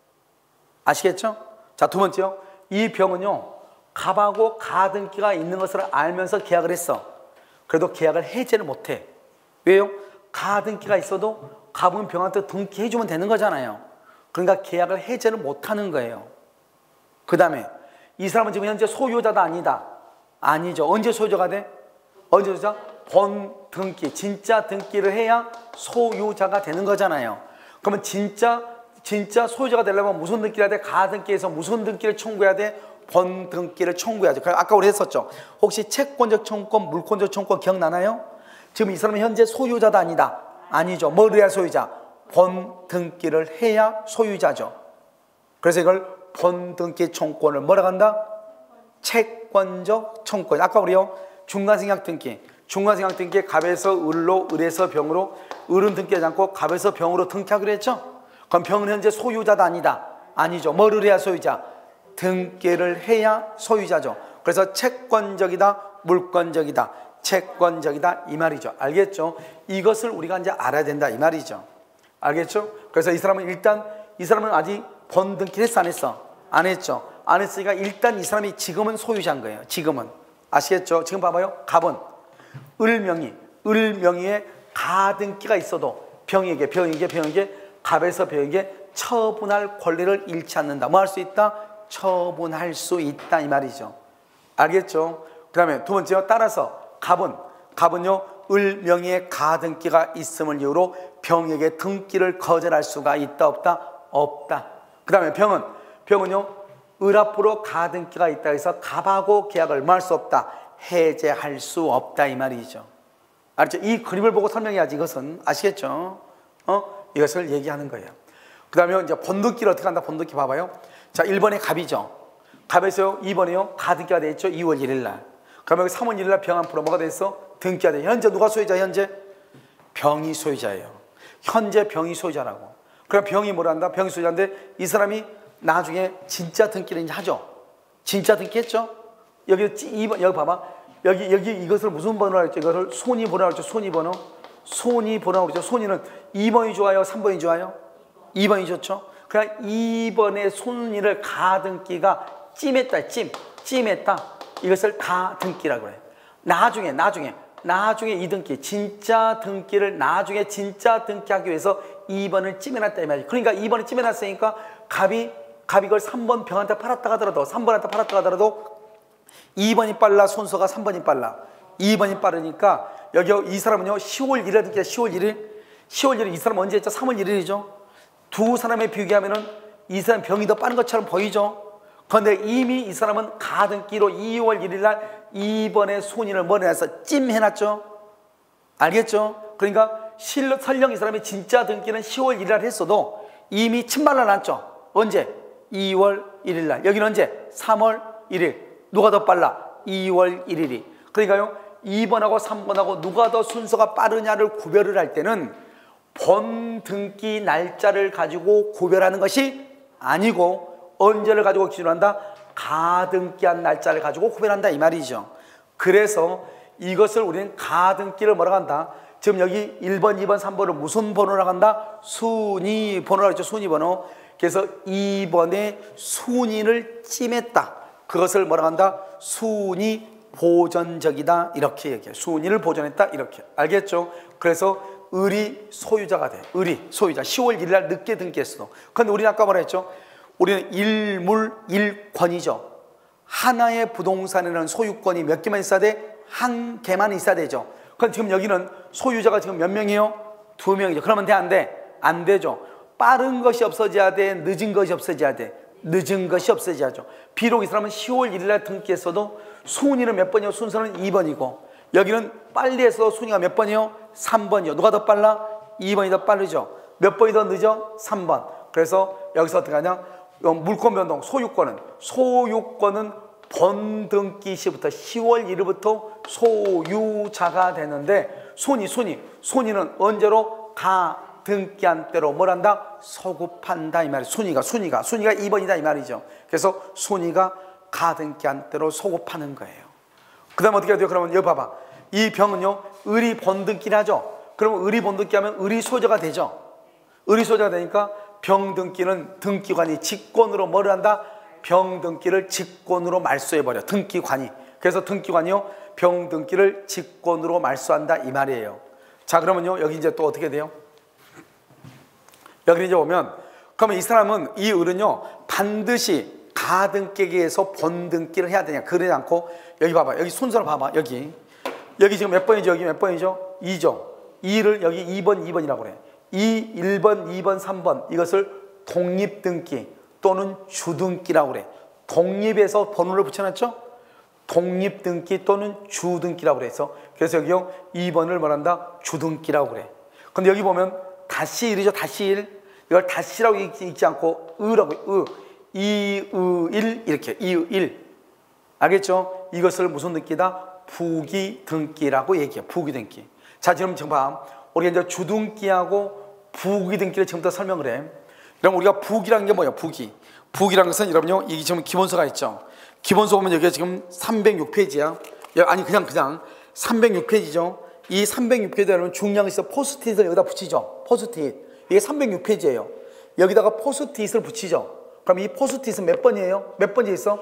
아시겠죠? 자, 두 번째요. 이 병은요 갑하고 가등기가 있는 것을 알면서 계약을 했어. 그래도 계약을 해제를 못해. 왜요? 가등기가 있어도 갑은 병한테 등기해주면 되는 거잖아요. 그러니까 계약을 해제를 못하는 거예요. 그 다음에 이 사람은 지금 현재 소유자다 아니다? 아니죠. 언제 소유자가 돼? 언제 소유자? 본 등기, 진짜 등기를 해야 소유자가 되는 거잖아요. 그러면 진짜 진짜 소유자가 되려면 무슨 등기를 해야 돼? 가등기에서 무슨 등기를 청구해야 돼? 본 등기를 청구해야죠. 아까 우리 했었죠. 혹시 채권적 청구권, 물권적 청구권 기억나나요? 지금 이 사람은 현재 소유자다 아니다? 아니죠. 뭘 해야 소유자? 본 등기를 해야 소유자죠. 그래서 이걸 본 등기 청구권을 뭐라고 한다? 채권적 청구권. 아까 우리요 중간생략 등기. 중간생략 등기에 갑에서 을로, 을에서 병으로, 을은 등기하지 않고 갑에서 병으로 등기하기로 했죠. 그럼 병은 현재 소유자다 아니다? 아니죠. 뭐를 해야 소유자? 등기를 해야 소유자죠. 그래서 채권적이다, 물권적이다, 채권적이다 이 말이죠. 알겠죠? 이것을 우리가 이제 알아야 된다 이 말이죠. 알겠죠? 그래서 이 사람은 일단 이 사람은 아직 본 등기를 했어 안 했어? 안 했죠. 안 했으니까 일단 이 사람이 지금은 소유자인 거예요. 지금은. 아시겠죠? 지금 봐봐요. 갑은 을 명의, 을 명의에 가등기가 있어도 병에게, 병에게, 병에게 갑에서 병에게 처분할 권리를 잃지 않는다. 뭐 할 수 있다? 처분할 수 있다 이 말이죠. 알겠죠? 그 다음에 두 번째요. 따라서 갑은 갑은요 을 명의에 가등기가 있음을 이유로 병에게 등기를 거절할 수가 있다 없다? 없다. 그 다음에 병은 병은요 을 앞으로 가등기가 있다 해서 갑하고 계약을 뭐 할 수 없다? 해제할 수 없다 이 말이죠. 알죠? 이 그림을 보고 설명해야지 이것은. 아시겠죠? 어? 이것을 얘기하는 거예요. 그 다음에 이제 본등기를 어떻게 한다? 본등기 봐봐요. 자, 일 번에 갑이죠. 갑에서요, 이 번에요, 가등기가 돼 있죠. 이월 일 일 날. 그러면 삼월 일 일 날 병 한 프로 뭐가 됐어? 등기가 돼. 현재 누가 소유자? 현재 병이 소유자예요. 현재 병이 소유자라고. 그럼 병이 뭘 한다? 병이 소유자인데 이 사람이 나중에 진짜 등기를 이제 하죠. 진짜 등기 했죠? 여기 이 번, 여기 봐봐. 여기, 여기 이것을 무슨 번호라고 했죠? 이것을 손이 번호라고 했죠? 손이 번호. 손이 번호라고 했죠? 손이는 이 번이 좋아요? 삼 번이 좋아요? 이 번이 좋죠? 그냥 이 번의 손이를 가등기가 찜했다, 찜. 찜했다. 이것을 가등기라고 해요. 나중에, 나중에, 나중에 이 등기, 진짜 등기를 나중에 진짜 등기하기 위해서 이 번을 찜해놨다 이 말이죠. 그러니까 이 번을 찜해놨으니까 갑이, 갑이 이걸 삼 번 병한테 팔았다 하더라도, 삼 번한테 팔았다 하더라도 이 번이 빨라, 손서가 삼 번이 빨라. 이 번이 빠르니까 여기 이 사람은요 시월 일 일 등기야. 시월 일 일. 시월 일 일 이 사람 언제 했죠? 삼월 일 일이죠. 두 사람에 비교하면은 이 사람 병이 더 빠른 것처럼 보이죠. 그런데 이미 이 사람은 가등기로 이월 일 일 날 이 번의 손인을 머리에서 찜해놨죠. 알겠죠? 그러니까 실로 설령 이 사람이 진짜 등기는 시월 일 일 날 했어도 이미 침 발라놨죠. 언제? 이월 일 일 날. 여기는 언제? 삼월 일 일. 누가 더 빨라? 이월 일 일이. 그러니까요 이 번하고 삼 번하고 누가 더 순서가 빠르냐를 구별을 할 때는 본 등기 날짜를 가지고 구별하는 것이 아니고 언제를 가지고 기준한다? 가등기한 날짜를 가지고 구별한다 이 말이죠. 그래서 이것을 우리는 가등기를 뭐라고 한다? 지금 여기 일 번, 이 번, 삼 번을 무슨 번호라고 한다? 순위 번호라고 했죠. 순위 번호. 그래서 이 번에 순위를 찜했다. 그것을 뭐라고 한다? 순위 보존적이다 이렇게 얘기해요. 순위를 보존했다 이렇게. 알겠죠? 그래서 을이 소유자가 돼. 을이 소유자. 시월 일 일 날 늦게 등기했어. 그런데 우리는 아까 뭐라 했죠? 우리는 일물 일권이죠. 하나의 부동산에는 소유권이 몇 개만 있어야 돼? 한 개만 있어야 되죠. 그럼 지금 여기는 소유자가 지금 몇 명이에요? 두 명이죠. 그러면 돼? 안 돼? 안 되죠. 빠른 것이 없어져야 돼? 늦은 것이 없어져야 돼? 늦은 것이 없어져야죠. 비록 이 사람은 시월 일 일 날 등기했어도 순위는 몇 번이요? 순서는 이 번이고 여기는 빨리 해서 순위가 몇 번이요? 삼 번이요. 누가 더 빨라? 이 번이 더 빠르죠. 몇 번이 더 늦어? 삼 번. 그래서 여기서 어떻게 하냐? 물권 변동, 소유권은 소유권은 본등기 시부터 시월 일 일부터 소유자가 되는데 손이 손이 손이는 언제로? 가등기한 때로 뭘 한다? 소급한다 이 말이에요. 순위가 순위가 순위가 이 번이다 이 말이죠. 그래서 순위가 가등기한 때로 소급하는 거예요. 그 다음 어떻게 해야 돼요? 그러면 여기 봐봐. 이 병은요 을이 본등기를 하죠. 그러면 을이 본등기 하면 을이 소유자가 되죠. 을이 소유자가 되니까 병등기는 등기관이 직권으로 뭐를 한다? 병등기를 직권으로 말소해버려. 등기관이. 그래서 등기관이요 병등기를 직권으로 말소한다 이 말이에요. 자 그러면요 여기 이제 또 어떻게 돼요? 여기 이제 보면 그러면 이 사람은 이 을은요 반드시 가등기에서 본등기를 해야 되냐? 그러지 않고 여기 봐봐. 여기 순서를 봐봐. 여기 여기 지금 몇 번이죠? 여기 몇 번이죠? 이죠. 이를 여기 이 번, 이 번이라고 그래. 이 일 번, 이 번, 삼 번 이것을 독립등기 또는 주등기라고 그래. 독립에서 번호를 붙여놨죠? 독립등기 또는 주등기라고 그래서 그래서 여기요 이 번을 말한다? 주등기라고 그래. 근데 여기 보면 다시 일이죠. 다시 일. 이걸 다시라고 읽지, 읽지 않고 으라고 으. 이, 으, 일 이렇게 이, 으, 일. 알겠죠? 이것을 무슨 등기다? 부기등기라고 얘기해요. 부기등기. 자 지금 지금 봐. 우리가 이제 주등기하고 부기등기를 지금부터 설명을 해. 그럼 우리가 부기라는 게 뭐예요? 부기. 부기라는 것은 여러분요 이게 지금 기본서가 있죠. 기본서 보면 여기가 지금 삼백육 페이지야. 아니 그냥 그냥 삼백육 페이지죠. 이 삼백육 페이지에는 중요한 것이 포스트잇을 여기다 붙이죠. 포스트잇. 이게 삼백육 페이지예요. 여기다가 포스트잇을 붙이죠. 그럼 이 포스트잇은 몇 번이에요? 몇 번째 있어?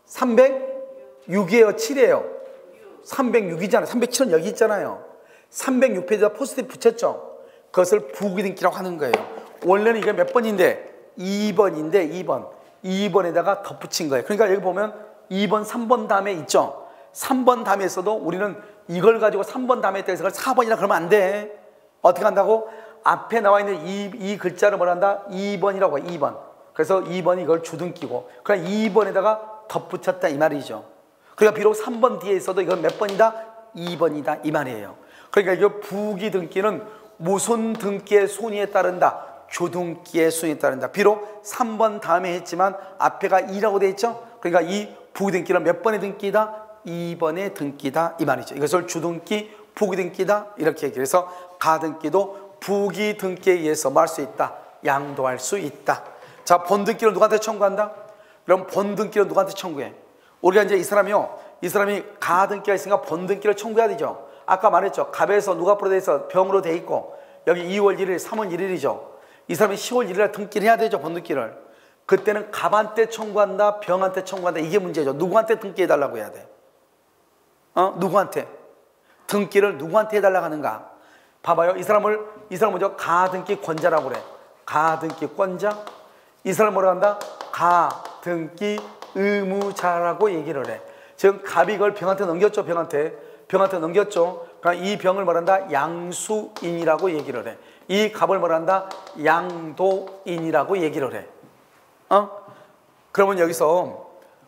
삼백육이에요? 칠이에요? 삼백육이잖아요. 삼백칠은 여기 있잖아요. 삼백육 페이지에다 포스트잇 붙였죠. 그것을 부기등기라고 하는 거예요. 원래는 이게 몇 번인데? 이 번인데 이 번. 이 번에다가 덧붙인 거예요. 그러니까 여기 보면 이 번, 삼 번 다음에 있죠. 삼 번 다음에 있어도 우리는 이걸 가지고 삼 번 다음에 있다 해서 사 번이라 그러면 안 돼. 어떻게 한다고? 앞에 나와 있는 이, 이 글자를 뭐라 한다? 이 번이라고 해. 이 번. 그래서 이 번이 이걸 주등기고 그냥 이 번에다가 덧붙였다 이 말이죠. 그러니까 비록 삼 번 뒤에 있어도 이건 몇 번이다? 이 번이다 이 말이에요. 그러니까 이거 부기등기는 무슨 등기의 순위에 따른다? 주등기의 순위에 따른다. 비록 삼 번 다음에 했지만 앞에가 이라고 되어 있죠. 그러니까 이 부기등기는 몇 번의 등기다? 이 번의 등기다 이 말이죠. 이것을 주등기, 부기등기다 이렇게 얘기해요. 그래서 가등기도 부기등기에 의해서 뭐 할 수 있다? 양도할 수 있다. 자, 본등기를 누구한테 청구한다? 그럼 본등기를 누구한테 청구해? 우리가 이제 이 사람이요, 이 사람이 가등기가 있으니까 본등기를 청구해야 되죠. 아까 말했죠. 갑에서 누가프로 돼서 병으로 돼 있고 여기 이월 일일, 삼월 일일이죠. 이 사람이 시월 일일에 등기를 해야 되죠. 본등기를. 그때는 갑한테 청구한다, 병한테 청구한다. 이게 문제죠. 누구한테 등기해달라고 해야 돼? 어? 누구한테? 등기를 누구한테 해달라고 하는가? 봐봐요. 이 사람을, 이 사람 먼저 가등기권자라고 그래. 가등기권자. 이 사람 뭐라고 한다? 가등기 의무자라고 얘기를 해. 지금 갑이 이걸 병한테 넘겼죠. 병한테. 병한테 넘겼죠. 그러니까 이 병을 뭐란다? 양수인이라고 얘기를 해. 이 갑을 뭐란다? 양도인이라고 얘기를 해. 어? 그러면 여기서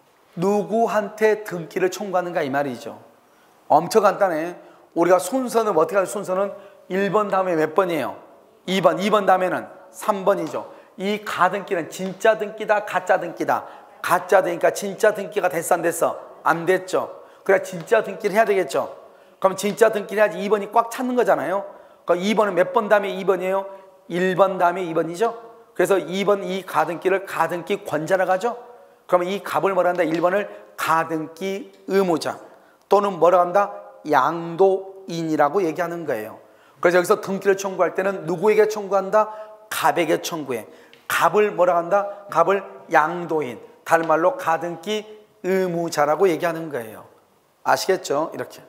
누구한테 등기를 청구하는가 이 말이죠. 엄청 간단해. 우리가 순서는 어떻게 하죠? 순서는 일 번 다음에 몇 번이에요? 이 번. 이 번 다음에는 삼 번이죠. 이 가등기는 진짜 등기다, 가짜 등기다. 가짜 되니까 진짜 등기가 됐어, 안 됐어? 안 됐죠. 그래 진짜 등기를 해야 되겠죠. 그럼 진짜 등기를 해야지 이 번이 꽉 찼는 거잖아요. 그럼 이 번은 몇 번 다음에 이 번이에요? 일 번 다음에 이 번이죠. 그래서 이 번 이 가등기를 가등기 권자라고 하죠. 그러면 이 갑을 뭐라 한다? 일 번을 가등기 의무자 또는 뭐라 한다? 양도인이라고 얘기하는 거예요. 그래서 여기서 등기를 청구할 때는 누구에게 청구한다? 갑에게 청구해. 갑을 뭐라 한다? 갑을 양도인, 다른 말로 가등기 의무자라고 얘기하는 거예요. 아시겠죠? 이렇게.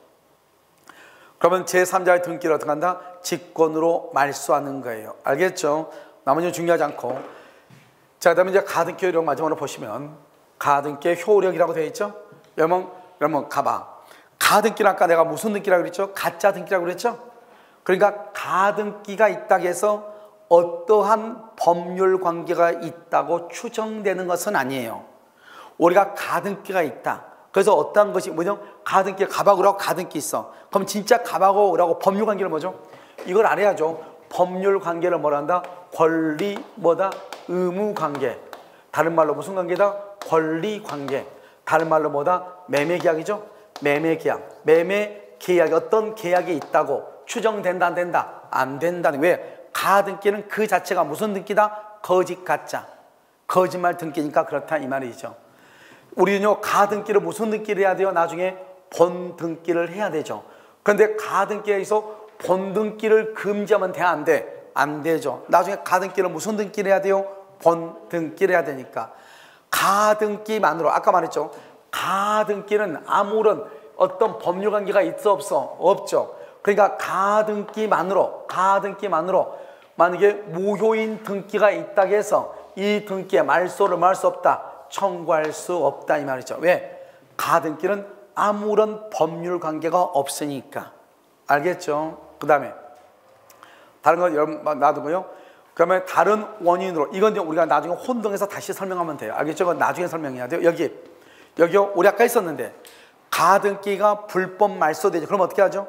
그러면 제삼자의 등기를 어떻게 한다? 직권으로 말소하는 거예요. 알겠죠? 나머지는 중요하지 않고. 자, 그 다음에 이제 가등기 효력 마지막으로 보시면 가등기의 효력이라고 되어 있죠? 여러분, 여러분 가봐. 가등기는 아까 내가 무슨 등기라고 그랬죠? 가짜 등기라고 그랬죠? 그러니까 가등기가 있다고 해서 어떠한 법률 관계가 있다고 추정되는 것은 아니에요. 우리가 가등기가 있다. 그래서 어떠한 것이 뭐죠? 가등기, 갑하고라고 가등기 있어. 그럼 진짜 갑하고라고 법률 관계를 뭐죠? 이걸 알아야죠. 법률 관계를 뭐라 한다? 권리 뭐다? 의무 관계. 다른 말로 무슨 관계다? 권리 관계. 다른 말로 뭐다? 매매 계약이죠? 매매 계약. 매매 계약이 어떤 계약이 있다고 추정된다 안 된다? 안 된다는. 왜? 가등기는 그 자체가 무슨 등기다? 거짓 가짜. 거짓말 등기니까 그렇다 이 말이죠. 우리는요 가등기를 무슨 등기를 해야 돼요? 나중에 본등기를 해야 되죠. 그런데 가등기에서 본등기를 금지하면 돼? 안 돼? 안 되죠. 나중에 가등기를 무슨 등기를 해야 돼요? 본등기를 해야 되니까. 가등기만으로 아까 말했죠. 가등기는 아무런 어떤 법률관계가 있어 없어? 없죠. 그러니까 가등기만으로 가등기만으로 만약에 무효인 등기가 있다고 해서 이 등기에 말소를 할 수 없다. 청구할 수 없다 이 말이죠. 왜? 가등기는 아무런 법률 관계가 없으니까. 알겠죠? 그 다음에 다른 거 여러분 놔두고요. 그러면 다른 원인으로 이건 우리가 나중에 혼동해서 다시 설명하면 돼요. 알겠죠? 그건 나중에 설명해야 돼요. 여기 여기요 우리 아까 있었는데 가등기가 불법 말소되죠. 그럼 어떻게 하죠?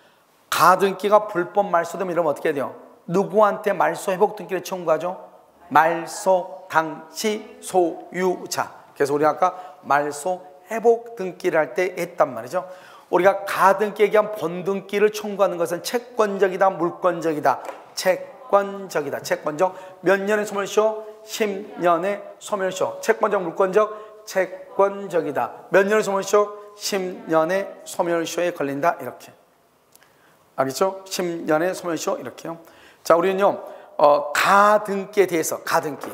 가등기가 불법 말소되면 이러면 어떻게 해야 돼요? 누구한테 말소 회복 등기를 청구하죠? 말소 당시 소유자. 그래서 우리가 아까 말소 회복 등기를 할 때 했단 말이죠. 우리가 가등기에 의한 본등기를 청구하는 것은 채권적이다, 물권적이다? 채권적이다. 채권적. 몇 년의 소멸시효? 십 년의 소멸시효. 채권적, 물권적? 채권적이다. 몇 년의 소멸시효? 십 년의 소멸시효에 걸린다. 이렇게. 알겠죠? 십 년의 소멸시효 이렇게요. 자, 우리는요 어, 가등기에 대해서 가등기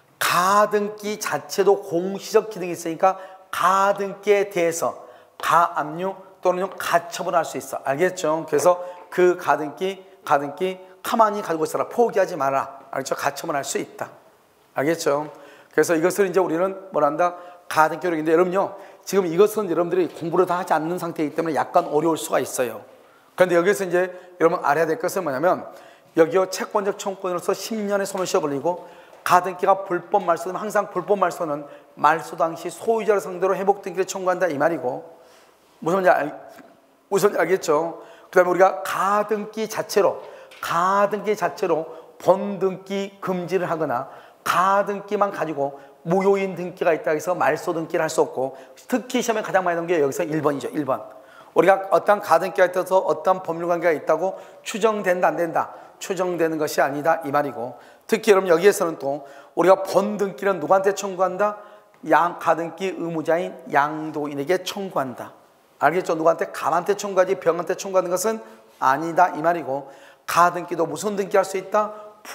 가등기 자체도 공시적 기능이 있으니까 가등기에 대해서 가압류 또는 가처분할 수 있어. 알겠죠? 그래서 그 가등기 가등기 가만히 가지고 있어라. 포기하지 마라. 알겠죠? 가처분할 수 있다. 알겠죠? 그래서 이것을 이제 우리는 뭐란다? 가등기 효력인데 여러분요 지금 이것은 여러분들이 공부를 다 하지 않는 상태이기 때문에 약간 어려울 수가 있어요. 그런데 여기서 이제 여러분 알아야 될 것은 뭐냐면 여기요 채권적 청구권으로서 십 년의 소멸시효 걸리고 가등기가 불법 말소는 항상 불법 말소는 말소 당시 소유자를 상대로 회복 등기를 청구한다 이 말이고 무슨 말인지 알, 무슨 말인지 알겠죠? 그 다음에 우리가 가등기 자체로 가등기 자체로 본등기 금지를 하거나 가등기만 가지고 무효인 등기가 있다 해서 말소 등기를 할 수 없고 특히 시험에 가장 많이 나온 게 여기서 일 번이죠. 일 번. 우리가 어떤 가등기가 있어서 어떤 법률관계가 있다고 추정된다 안 된다? 추정되는 것이 아니다 이 말이고 특히 여러분 여기에서는 또 우리가 본등기는 누구한테 청구한다? 양 가등기 의무자인 양도인에게 청구한다. 알겠죠? 누구한테? 감한테 청구하지 병한테 청구하는 것은 아니다 이 말이고, 가등기도 무슨 등기 할 수 있다?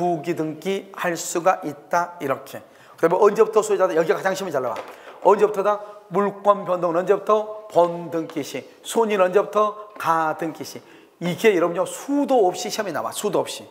부기등기 할 수가 있다 이렇게. 그다음에 언제부터 소유자다? 여기가 가장 시험이 잘 나와. 언제부터다? 물권 변동은 언제부터? 본등기 시. 손해는 언제부터? 가등기 시. 이게 여러분요 수도 없이 시험에 나와. 수도 없이.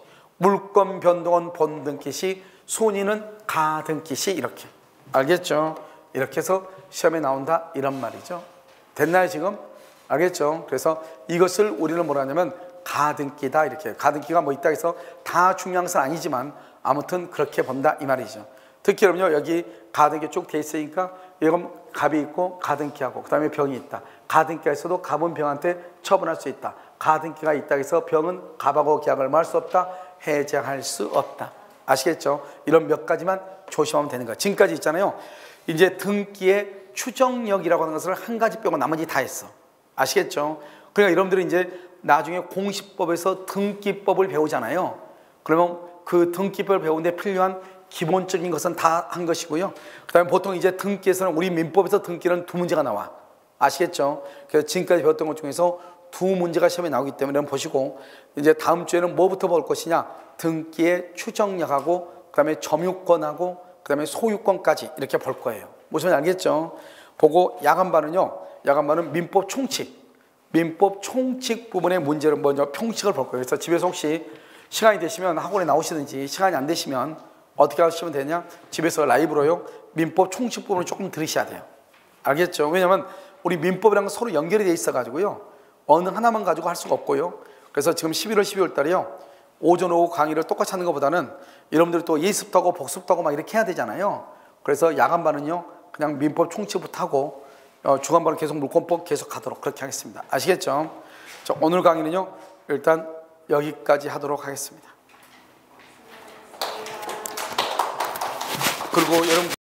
물권 변동은 본등기 시, 손해는 가등기 시 이렇게. 알겠죠? 이렇게 해서 시험에 나온다 이런 말이죠. 됐나요 지금? 알겠죠? 그래서 이것을 우리는 뭐라 하냐면 가등기다 이렇게. 가등기가 뭐 있다 해서 다 중요한 것은 아니지만 아무튼 그렇게 본다 이 말이죠. 특히 여러분요 여기 가등기 쭉 돼 있으니까 이건 갑이 있고 가등기하고 그 다음에 병이 있다. 가등기가 있어도 갑은 병한테 처분할 수 있다. 가등기가 있다 해서 병은 갑하고 계약을 뭐 할 수 없다? 해제할 수 없다. 아시겠죠? 이런 몇 가지만 조심하면 되는 거야. 지금까지 있잖아요. 이제 등기의 추정력이라고 하는 것을 한 가지 빼고 나머지 다 했어. 아시겠죠? 그러니까 여러분들이 이제 나중에 공시법에서 등기법을 배우잖아요. 그러면 그 등기법을 배우는데 필요한 기본적인 것은 다 한 것이고요. 그 다음에 보통 이제 등기에서는 우리 민법에서 등기는 두 문제가 나와. 아시겠죠? 그래서 지금까지 배웠던 것 중에서 두 문제가 시험에 나오기 때문에 한번 보시고, 이제 다음 주에는 뭐부터 볼 것이냐? 등기의 추정력하고 그 다음에 점유권하고 그 다음에 소유권까지 이렇게 볼 거예요. 무슨 말인지 알겠죠? 보고 야간반은요, 야간반은 민법 총칙, 민법 총칙 부분의 문제를 먼저 평칙을 볼 거예요. 그래서 집에서 혹시 시간이 되시면 학원에 나오시든지, 시간이 안 되시면 어떻게 하시면 되냐? 집에서 라이브로요 민법 총칙 부분을 조금 들으셔야 돼요. 알겠죠? 왜냐하면 우리 민법이랑 서로 연결이 돼 있어 가지고요 어느 하나만 가지고 할 수가 없고요. 그래서 지금 십일월, 십이월 달이요 오전 오후 강의를 똑같이 하는 것보다는 여러분들이 또 예습도 하고 복습도 하고 막 이렇게 해야 되잖아요. 그래서 야간반은요 그냥 민법 총칙부터 하고 어, 주간반은 계속 물권법 계속 하도록 그렇게 하겠습니다. 아시겠죠? 자, 오늘 강의는요 일단 여기까지 하도록 하겠습니다. 그리고 여러분